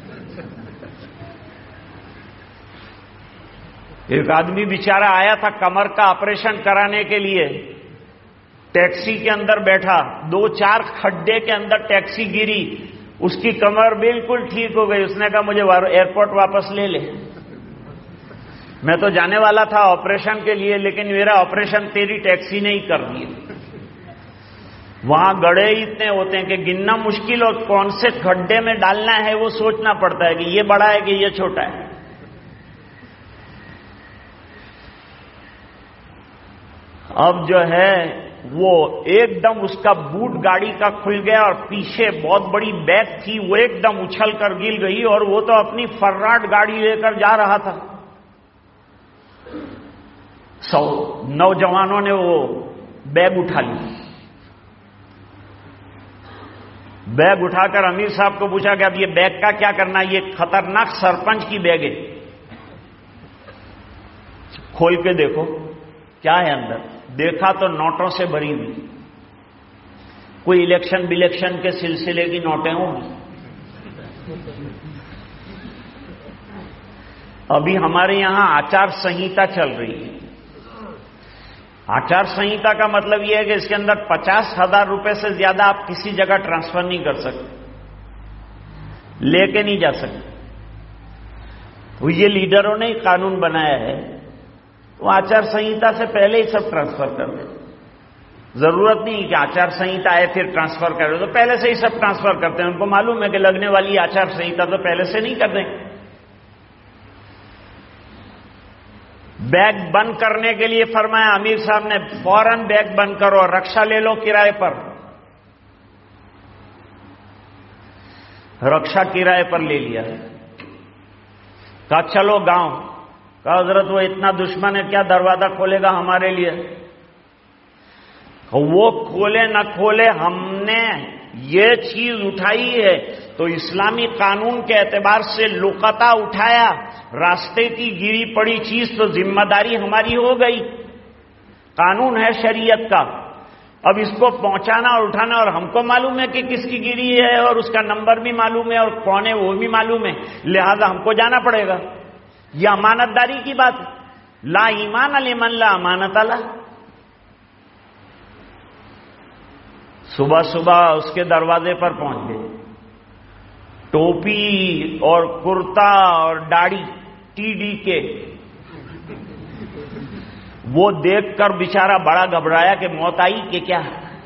ایک آدمی بیچارہ آیا تھا کمر کا آپریشن کرانے کے لیے، ٹیکسی کے اندر بیٹھا، دو چار کھڈے کے اندر ٹیکسی گری، اس کی کمر بالکل ٹھیک ہو گئی۔ اس نے کہا مجھے ایئرپورٹ واپس لے لے، میں تو جانے والا تھا آپریشن کے لیے، لیکن میرا آپریشن تیری ٹیکسی نے ہی کر دیا۔ وہاں گڑھے اتنے ہوتے ہیں کہ گننا مشکل اور کون سے کھڈے میں ڈالنا ہے وہ سوچنا پڑتا ہے کہ یہ بڑا ہے کہ یہ چھوٹا ہے۔ اب جو ہے وہ ایک دم اس کا بوٹ گاڑی کا کھل گیا اور پیچھے بہت بڑی بیگ تھی وہ ایک دم اچھل کر گر گئی، اور وہ تو اپنی فراٹ گاڑی لے کر جا رہا تھا۔ سو نوجوانوں نے وہ بیگ اٹھا لی، بیگ اٹھا کر امیر صاحب کو پوچھا کہ اب یہ بیگ کا کیا کرنا ہے؟ یہ خطرناک سرپنچ کی بیگ ہے، کھول کے دیکھو کیا ہے اندر۔ دیکھا تو نوٹوں سے بھری ہوئی، کوئی الیکشن بلیکشن کے سلسلے کی نوٹیں ہوں گی۔ ابھی ہمارے یہاں آچار سنہیتا چل رہی ہے۔ آچار سنہیتا کا مطلب یہ ہے کہ اس کے اندر پچاس ہزار روپے سے زیادہ آپ کسی جگہ ٹرانسفر نہیں کر سکتے، لے کے نہیں جا سکتے۔ تو یہ لیڈروں نے ہی قانون بنایا ہے، وہ آچار سنہیتا سے پہلے ہی سب ٹرانسفر کر دیں، ضرورت نہیں کہ آچار سنہیتا آئے پھر ٹرانسفر کرے، تو پہلے سے ہی سب ٹرانسفر کرتے ہیں۔ ان کو معلوم ہے کہ لگنے والی آچار سنہیتا تو پہلے سے نہیں کر دیں۔ بیگ بند کرنے کے لیے فرمایا امیر صاحب نے فوراً بیگ بند کرو اور رکشا لے لو کرائے پر۔ رکشا کرائے پر لے لیا، کہا چلو گاؤں۔ کہا حضرت وہ اتنا دشمن ہے کیا دروازہ کھولے گا ہمارے لیے؟ وہ کھولے نہ کھولے ہم نے یہ چیز اٹھائی ہے تو اسلامی قانون کے اعتبار سے لقطہ اٹھایا، راستے کی گری پڑی چیز تو ذمہ داری ہماری ہو گئی، قانون ہے شریعت کا۔ اب اس کو پہنچانا اور اٹھانا، اور ہم کو معلوم ہے کہ کس کی گری ہے اور اس کا نمبر بھی معلوم ہے اور کون ہے وہ بھی معلوم ہے، لہذا ہم کو جانا پڑے گا۔ یہ امانت داری کی بات ہے۔ لا ایمان لمن لا امانت اللہ۔ صبح صبح اس کے دروازے پر پہنچ گئے، ٹوپی اور کرتا اور داڑھی ٹی ڈی کے، وہ دیکھ کر بیچارہ بڑا گھبرایا کہ موت آئی کہ کیا۔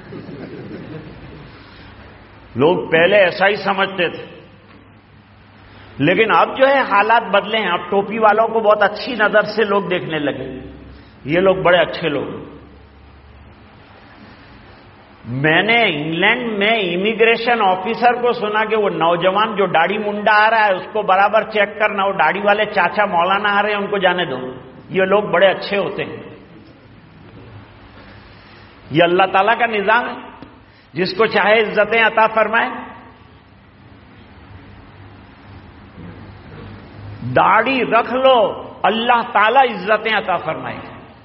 لوگ پہلے ایسا ہی سمجھتے تھے، لیکن اب جو ہے حالات بدلے ہیں، اب ٹوپی والوں کو بہت اچھی نظر سے لوگ دیکھنے لگے، یہ لوگ بڑے اچھے لوگ۔ میں نے انگلینڈ میں امیگریشن آفیسر کو سنا کہ وہ نوجوان جو داڑھی منڈا آ رہا ہے اس کو برابر چیک کرنا، وہ داڑھی والے چاچا مولانا آ رہے ہیں ان کو جانے دو، یہ لوگ بڑے اچھے ہوتے ہیں۔ یہ اللہ تعالیٰ کا نظام ہے، جس کو چاہے عزتیں عطا فرمائے۔ داڑھی رکھ لو، اللہ تعالیٰ عزتیں عطا فرمائے۔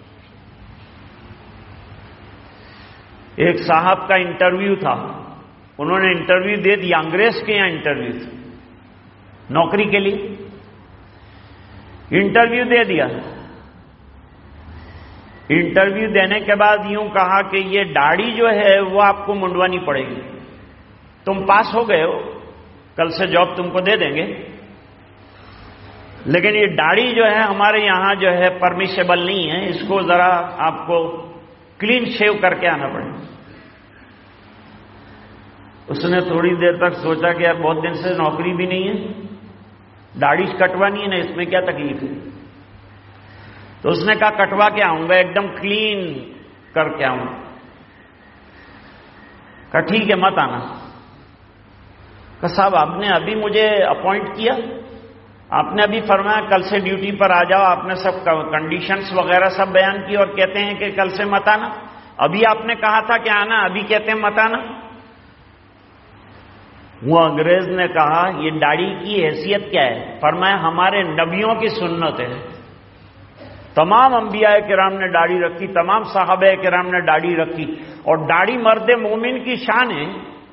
ایک صاحب کا انٹرویو تھا، انہوں نے انٹرویو دے دیا، انگریز کے یہاں انٹرویو تھا نوکری کے لیے، انٹرویو دے دیا۔ انٹرویو دینے کے بعد یوں کہا کہ یہ داڑھی جو ہے وہ آپ کو منڈوانی پڑے گی، تم پاس ہو گئے ہو، کل سے جاب تم کو دے دیں گے، لیکن یہ داڑھی جو ہے ہمارے یہاں جو ہے پرمیشیبل نہیں ہے، اس کو ذرا آپ کو کلین شیو کر کے آنا پڑے. اس نے تھوڑی دیر تک سوچا کہ یار بہت دن سے نوکری بھی نہیں ہے، داڑھی کٹوانی ہے نا، اس میں کیا تکلیف ہے. تو اس نے کہا کٹوا کے آؤں گا، ایک دم کلین کر کے آؤں. کہا ٹھیک ہے مت آنا. کہا صاحب آپ نے ابھی مجھے اپوائنٹ کیا، آپ نے ابھی فرمایا کل سے ڈیوٹی پر آ جاؤ، آپ نے سب کنڈیشنز وغیرہ سب بیان کی اور کہتے ہیں کہ کل سے مت آنا. ابھی آپ نے کہا تھا کہ آنا، ابھی کہتے ہیں مت آنا. وہ انگریز نے کہا یہ داڑھی کی حیثیت کیا ہے؟ فرمایا ہمارے نبیوں کی سنت ہے. تمام انبیاء کرام نے داڑھی رکھی، تمام صحابہ کرام نے داڑھی رکھی، اور داڑھی مرد مومن کی شان ہے.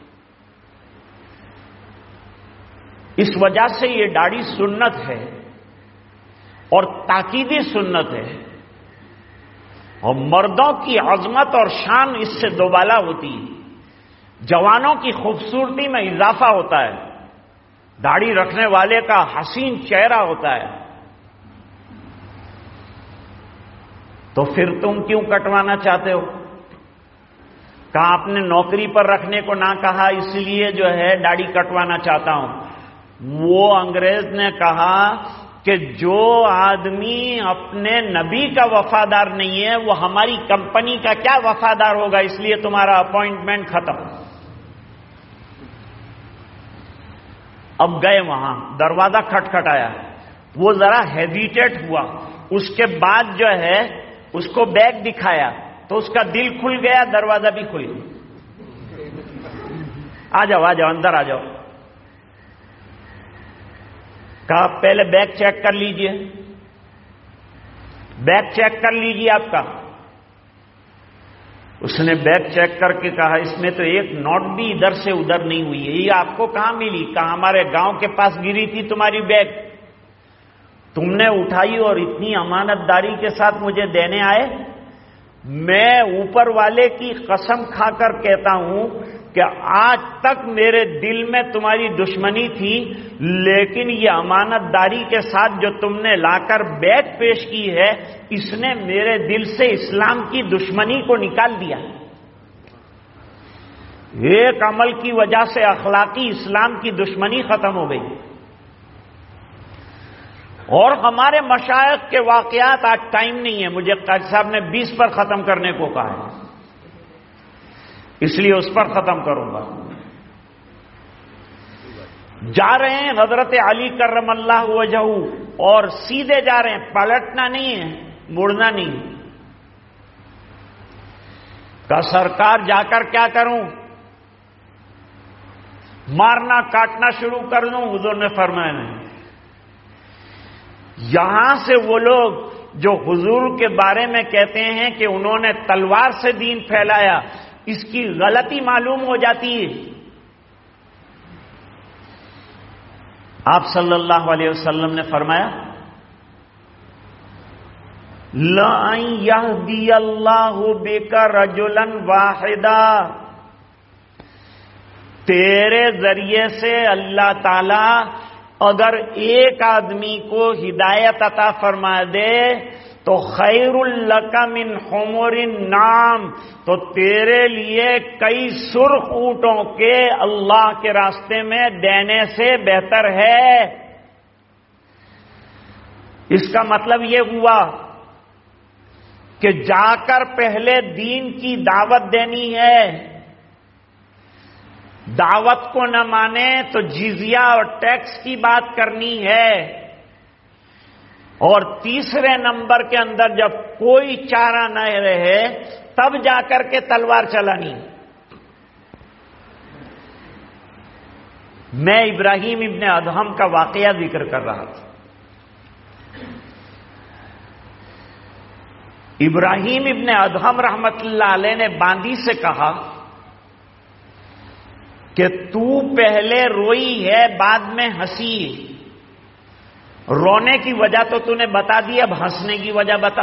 اس وجہ سے یہ داڑھی سنت ہے اور تاکیدی سنت ہے، اور مردوں کی عظمت اور شان اس سے دوبالا ہوتی ہے. جوانوں کی خوبصورتی میں اضافہ ہوتا ہے، داڑھی رکھنے والے کا حسین چہرہ ہوتا ہے. تو پھر تم کیوں کٹوانا چاہتے ہو؟ کہا آپ نے نوکری پر رکھنے کو نہ کہا، اس لیے جو ہے داڑھی کٹوانا چاہتا ہوں. وہ انگریز نے کہا کہ جو آدمی اپنے نبی کا وفادار نہیں ہے وہ ہماری کمپنی کا کیا وفادار ہوگا، اس لیے تمہارا اپوائنٹمنٹ ختم. اب گئے وہاں، دروازہ کھٹکھٹایا، وہ ذرا ہیزیٹیٹ ہوا. اس کے بعد جو ہے اس کو بیگ دکھایا تو اس کا دل کھل گیا، دروازہ بھی کھل گیا. آ جاؤ آ جاؤ اندر آ جاؤ. کہا پہلے بیگ چیک کر لیجئے، بیگ چیک کر لیجئے آپ کا. اس نے بیگ چیک کر کے کہا اس میں تو ایک نوٹ بھی ادھر سے ادھر نہیں ہوئی ہے، یہ آپ کو کہاں ملی؟ کہا ہمارے گاؤں کے پاس گری تھی تمہاری بیگ، تم نے اٹھائی اور اتنی امانت داری کے ساتھ مجھے دینے آئے. میں اوپر والے کی قسم کھا کر کہتا ہوں کہ آج تک میرے دل میں تمہاری دشمنی تھی، لیکن یہ امانت داری کے ساتھ جو تم نے لا کر بیگ پیش کی ہے، اس نے میرے دل سے اسلام کی دشمنی کو نکال دیا. ایک عمل کی وجہ سے اخلاقی اسلام کی دشمنی ختم ہو گئی. اور ہمارے مشائخ کے واقعات، آج ٹائم نہیں ہے، مجھے قاضی صاحب نے بیس پر ختم کرنے کو کہا ہے، اس لیے اس پر ختم کروں گا. جا رہے ہیں حضرت علی کرم اللہ وجہہ اور سیدھے جا رہے ہیں، پلٹنا نہیں ہے، مڑنا نہیں. کہ سرکار جا کر کیا کروں؟ مارنا کاٹنا شروع کر دوں؟ حضور نے فرمایا نہیں. یہاں سے وہ لوگ جو حضور کے بارے میں کہتے ہیں کہ انہوں نے تلوار سے دین پھیلایا، اس کی غلطی معلوم ہو جاتی ہے. آپ صلی اللہ علیہ وسلم نے فرمایا لَأَن يَهْدِيَ اللَّهُ بِكَ رَجُلًا وَاحِدًا، تیرے ذریعے سے اللہ تعالی اگر ایک آدمی کو ہدایت عطا فرما دے تو خیر لک من حمر النعام، تو تیرے لیے کئی سرخ اونٹوں کے اللہ کے راستے میں دینے سے بہتر ہے. اس کا مطلب یہ ہوا کہ جا کر پہلے دین کی دعوت دینی ہے، دعوت کو نہ مانے تو جزیہ اور ٹیکس کی بات کرنی ہے، اور تیسرے نمبر کے اندر جب کوئی چارہ نہ رہے تب جا کر کے تلوار چلانی. میں ابراہیم ابن ادہم کا واقعہ ذکر کر رہا تھا. ابراہیم ابن ادہم رحمت اللہ علیہ نے باندی سے کہا کہ تو پہلے روئی ہے بعد میں ہنسی، رونے کی وجہ تو تو نے بتا دی، اب ہنسنے کی وجہ بتا.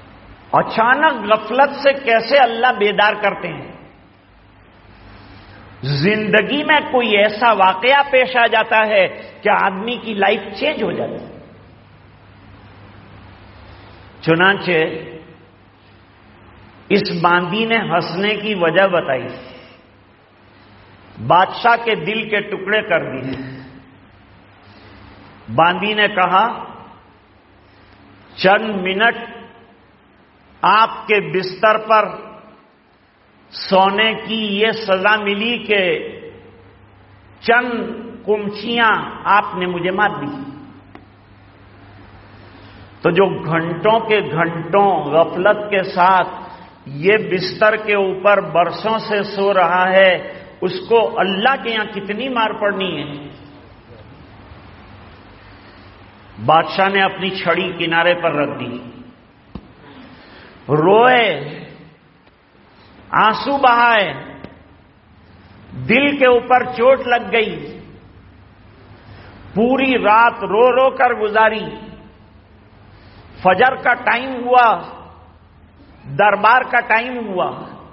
اچانک غفلت سے کیسے اللہ بیدار کرتے ہیں. زندگی میں کوئی ایسا واقعہ پیش آ جاتا ہے کہ آدمی کی لائف چینج ہو جاتی ہے۔ چنانچہ اس باندی نے ہنسنے کی وجہ بتائی، بادشاہ کے دل کے ٹکڑے کر دیے۔ باندی نے کہا چند منٹ آپ کے بستر پر سونے کی یہ سزا ملی کہ چند کمچیاں آپ نے مجھے مار دی۔ تو جو گھنٹوں کے گھنٹوں غفلت کے ساتھ یہ بستر کے اوپر برسوں سے سو رہا ہے، اس کو اللہ کے یہاں کتنی مار پڑنی ہے۔ بادشاہ نے اپنی چھڑی کنارے پر رکھ دی، روئے، آنسو بہائے، دل کے اوپر چوٹ لگ گئی، پوری رات رو رو کر گزاری۔ فجر کا ٹائم ہوا، دربار کا ٹائم ہوا،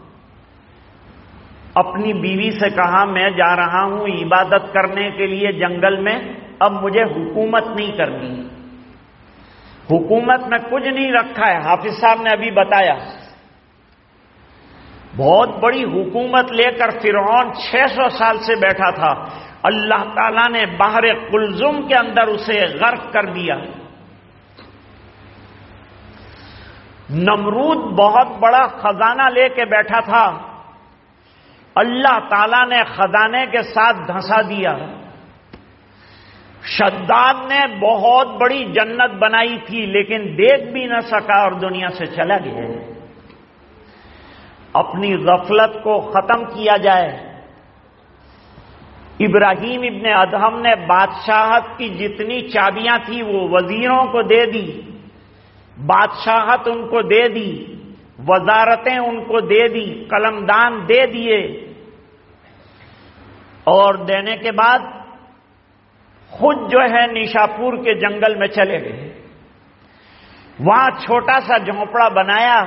اپنی بیوی سے کہا میں جا رہا ہوں عبادت کرنے کے لیے جنگل میں، اب مجھے حکومت نہیں کرنی، حکومت میں کچھ نہیں رکھا ہے۔ حافظ صاحب نے ابھی بتایا بہت بڑی حکومت لے کر فرعون چھ سو سال سے بیٹھا تھا، اللہ تعالیٰ نے بحر قلزم کے اندر اسے غرق کر دیا۔ نمرود بہت بڑا خزانہ لے کے بیٹھا تھا، اللہ تعالیٰ نے خزانے کے ساتھ دھنسا دیا۔ شداد نے بہت بڑی جنت بنائی تھی لیکن دیکھ بھی نہ سکا اور دنیا سے چلا گیا۔ اپنی غفلت کو ختم کیا جائے۔ ابراہیم ابن ادہم نے بادشاہت کی جتنی چابیاں تھیں وہ وزیروں کو دے دی، بادشاہت ان کو دے دی، وزارتیں ان کو دے دی، قلمدان دے دیے، اور دینے کے بعد خود جو ہے نیشاپور کے جنگل میں چلے گئے، وہاں چھوٹا سا جھونپڑا بنایا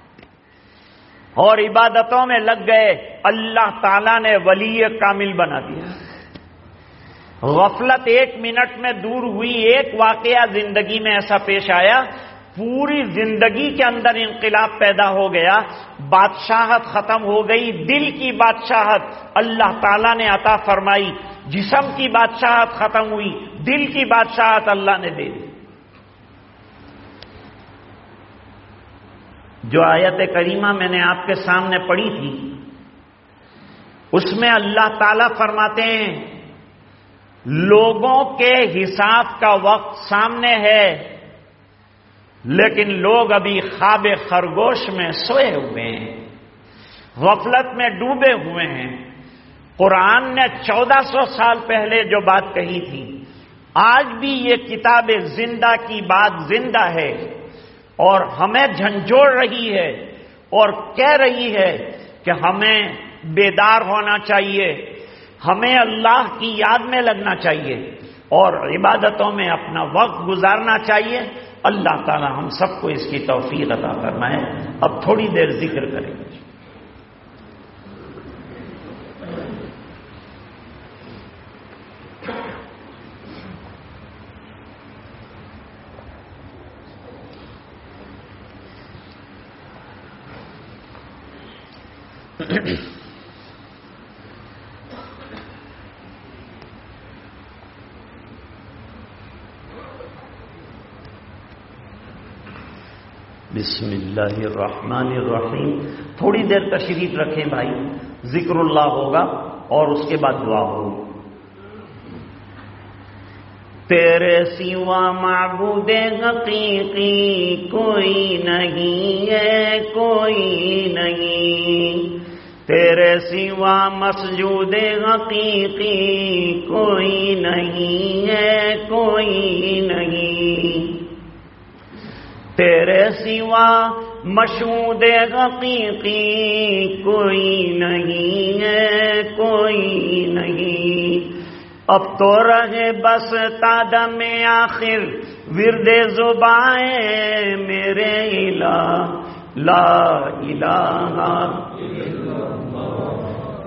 اور عبادتوں میں لگ گئے۔ اللہ تعالیٰ نے ولی کامل بنا دیا۔ غفلت ایک منٹ میں دور ہوئی، ایک واقعہ زندگی میں ایسا پیش آیا، پوری زندگی کے اندر انقلاب پیدا ہو گیا، بادشاہت ختم ہو گئی، دل کی بادشاہت اللہ تعالیٰ نے عطا فرمائی، جسم کی بادشاہت ختم ہوئی، دل کی بادشاہت اللہ نے دے دی۔ جو آیت کریمہ میں نے آپ کے سامنے پڑھی تھی اس میں اللہ تعالیٰ فرماتے ہیں لوگوں کے حساب کا وقت سامنے ہے لیکن لوگ ابھی خواب خرگوش میں سوئے ہوئے ہیں، غفلت میں ڈوبے ہوئے ہیں۔ قرآن نے چودہ سو سال پہلے جو بات کہی تھی آج بھی یہ کتاب زندہ کی بات زندہ ہے اور ہمیں جھنجھوڑ رہی ہے اور کہہ رہی ہے کہ ہمیں بیدار ہونا چاہیے، ہمیں اللہ کی یاد میں لگنا چاہیے اور عبادتوں میں اپنا وقت گزارنا چاہیے۔ اللہ تعالی ہم سب کو اس کی توفیق عطا فرمائے۔ اب تھوڑی دیر ذکر کریں گے۔ بسم اللہ الرحمن الرحیم۔ تھوڑی دیر تشریف رکھیں بھائی، ذکر اللہ ہوگا اور اس کے بعد دعا ہوگی۔ تیرے سوا معبود حقیقی کوئی نہیں ہے، کوئی نہیں، تیرے سوا مسجود حقیقی کوئی نہیں ہے، کوئی نہیں، تیرے سوا مشہود حقیقی کوئی نہیں ہے، کوئی نہیں، اب تو رہے بس تادم آخر ورد زبائیں میرے الہ لا الہ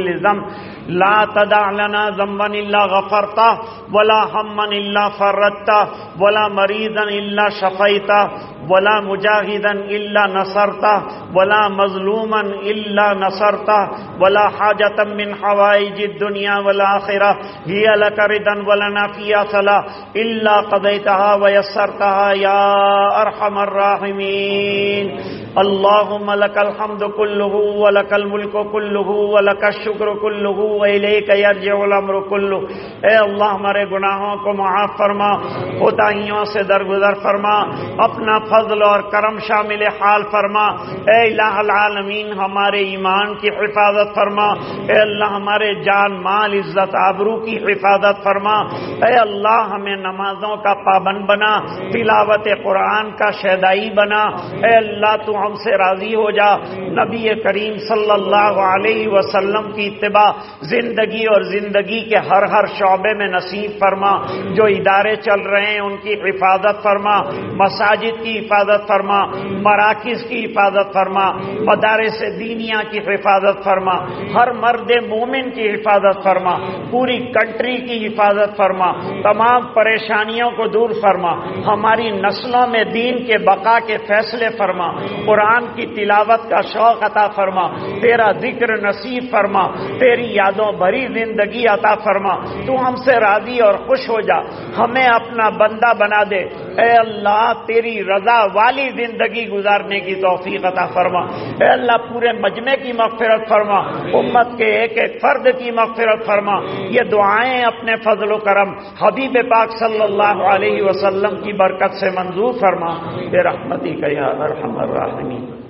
كل ذنب لا تدع لنا ذنبا إلا غفرته ولا هما إلا فرجته ولا مريضا إلا شفيته ولا مجاهدا إلا نصرته ولا مظلوما إلا نصرته ولا حاجة من حوائج الدنيا والآخرة هي لك رضا ولنا فيها صلاح إلا قضيتها ويسرتها يا أرحم الراحمين. اللهم لك الحمد كله ولك الملك كله ولك الشکر كله وإليك يرجع الأمر كله. اے اللہ ہمارے گناہوں کو معاف فرما، کوتاہیوں سے درگزر فرما، اپنا فضل اور کرم شامل حال فرما. اے الہ العالمین ہمارے ایمان کی حفاظت فرما. اے اللہ ہمارے جان مال عزت آبرو کی حفاظت فرما. اے اللہ ہمیں نمازوں کا پابند بنا، تلاوت قرآن کا شیدائی بنا. اے اللہ تو ہم سے راضی ہو جا. نبی کریم صلی اللہ علیہ وسلم کی اتباع زندگی اور زندگی کے ہر ہر شعبے میں نصیب فرما. جو ادارے چل رہے ہیں ان کی حفاظت فرما، مساجد کی حفاظت فرما، مراکز کی حفاظت فرما، مدارس دینیہ کی حفاظت فرما، ہر مرد مومن کی حفاظت فرما، پوری کنٹری کی حفاظت فرما، تمام پریشانیوں کو دور فرما. ہماری نسلوں میں دین کے بقا کے فیصلے فرما. قرآن کی تلاوت کا شوق عطا فرما. تیرا ذکر نصیب فرما. تیری یادوں بھری زندگی عطا فرما. تو ہم سے راضی اور خوش ہو جا. ہمیں اپنا بندہ بنا دے. اے اللہ تیری رضا والی زندگی گزارنے کی توفیق عطا فرما. اے اللہ پورے مجمع کی مغفرت فرما. امت کے ایک ایک فرد کی مغفرت فرما. یہ دعائیں اپنے فضل و کرم حبیب پاک صلی اللہ علیہ وسلم کی برکت سے منظور فرما. برحمتک یا ارحم الراحمین.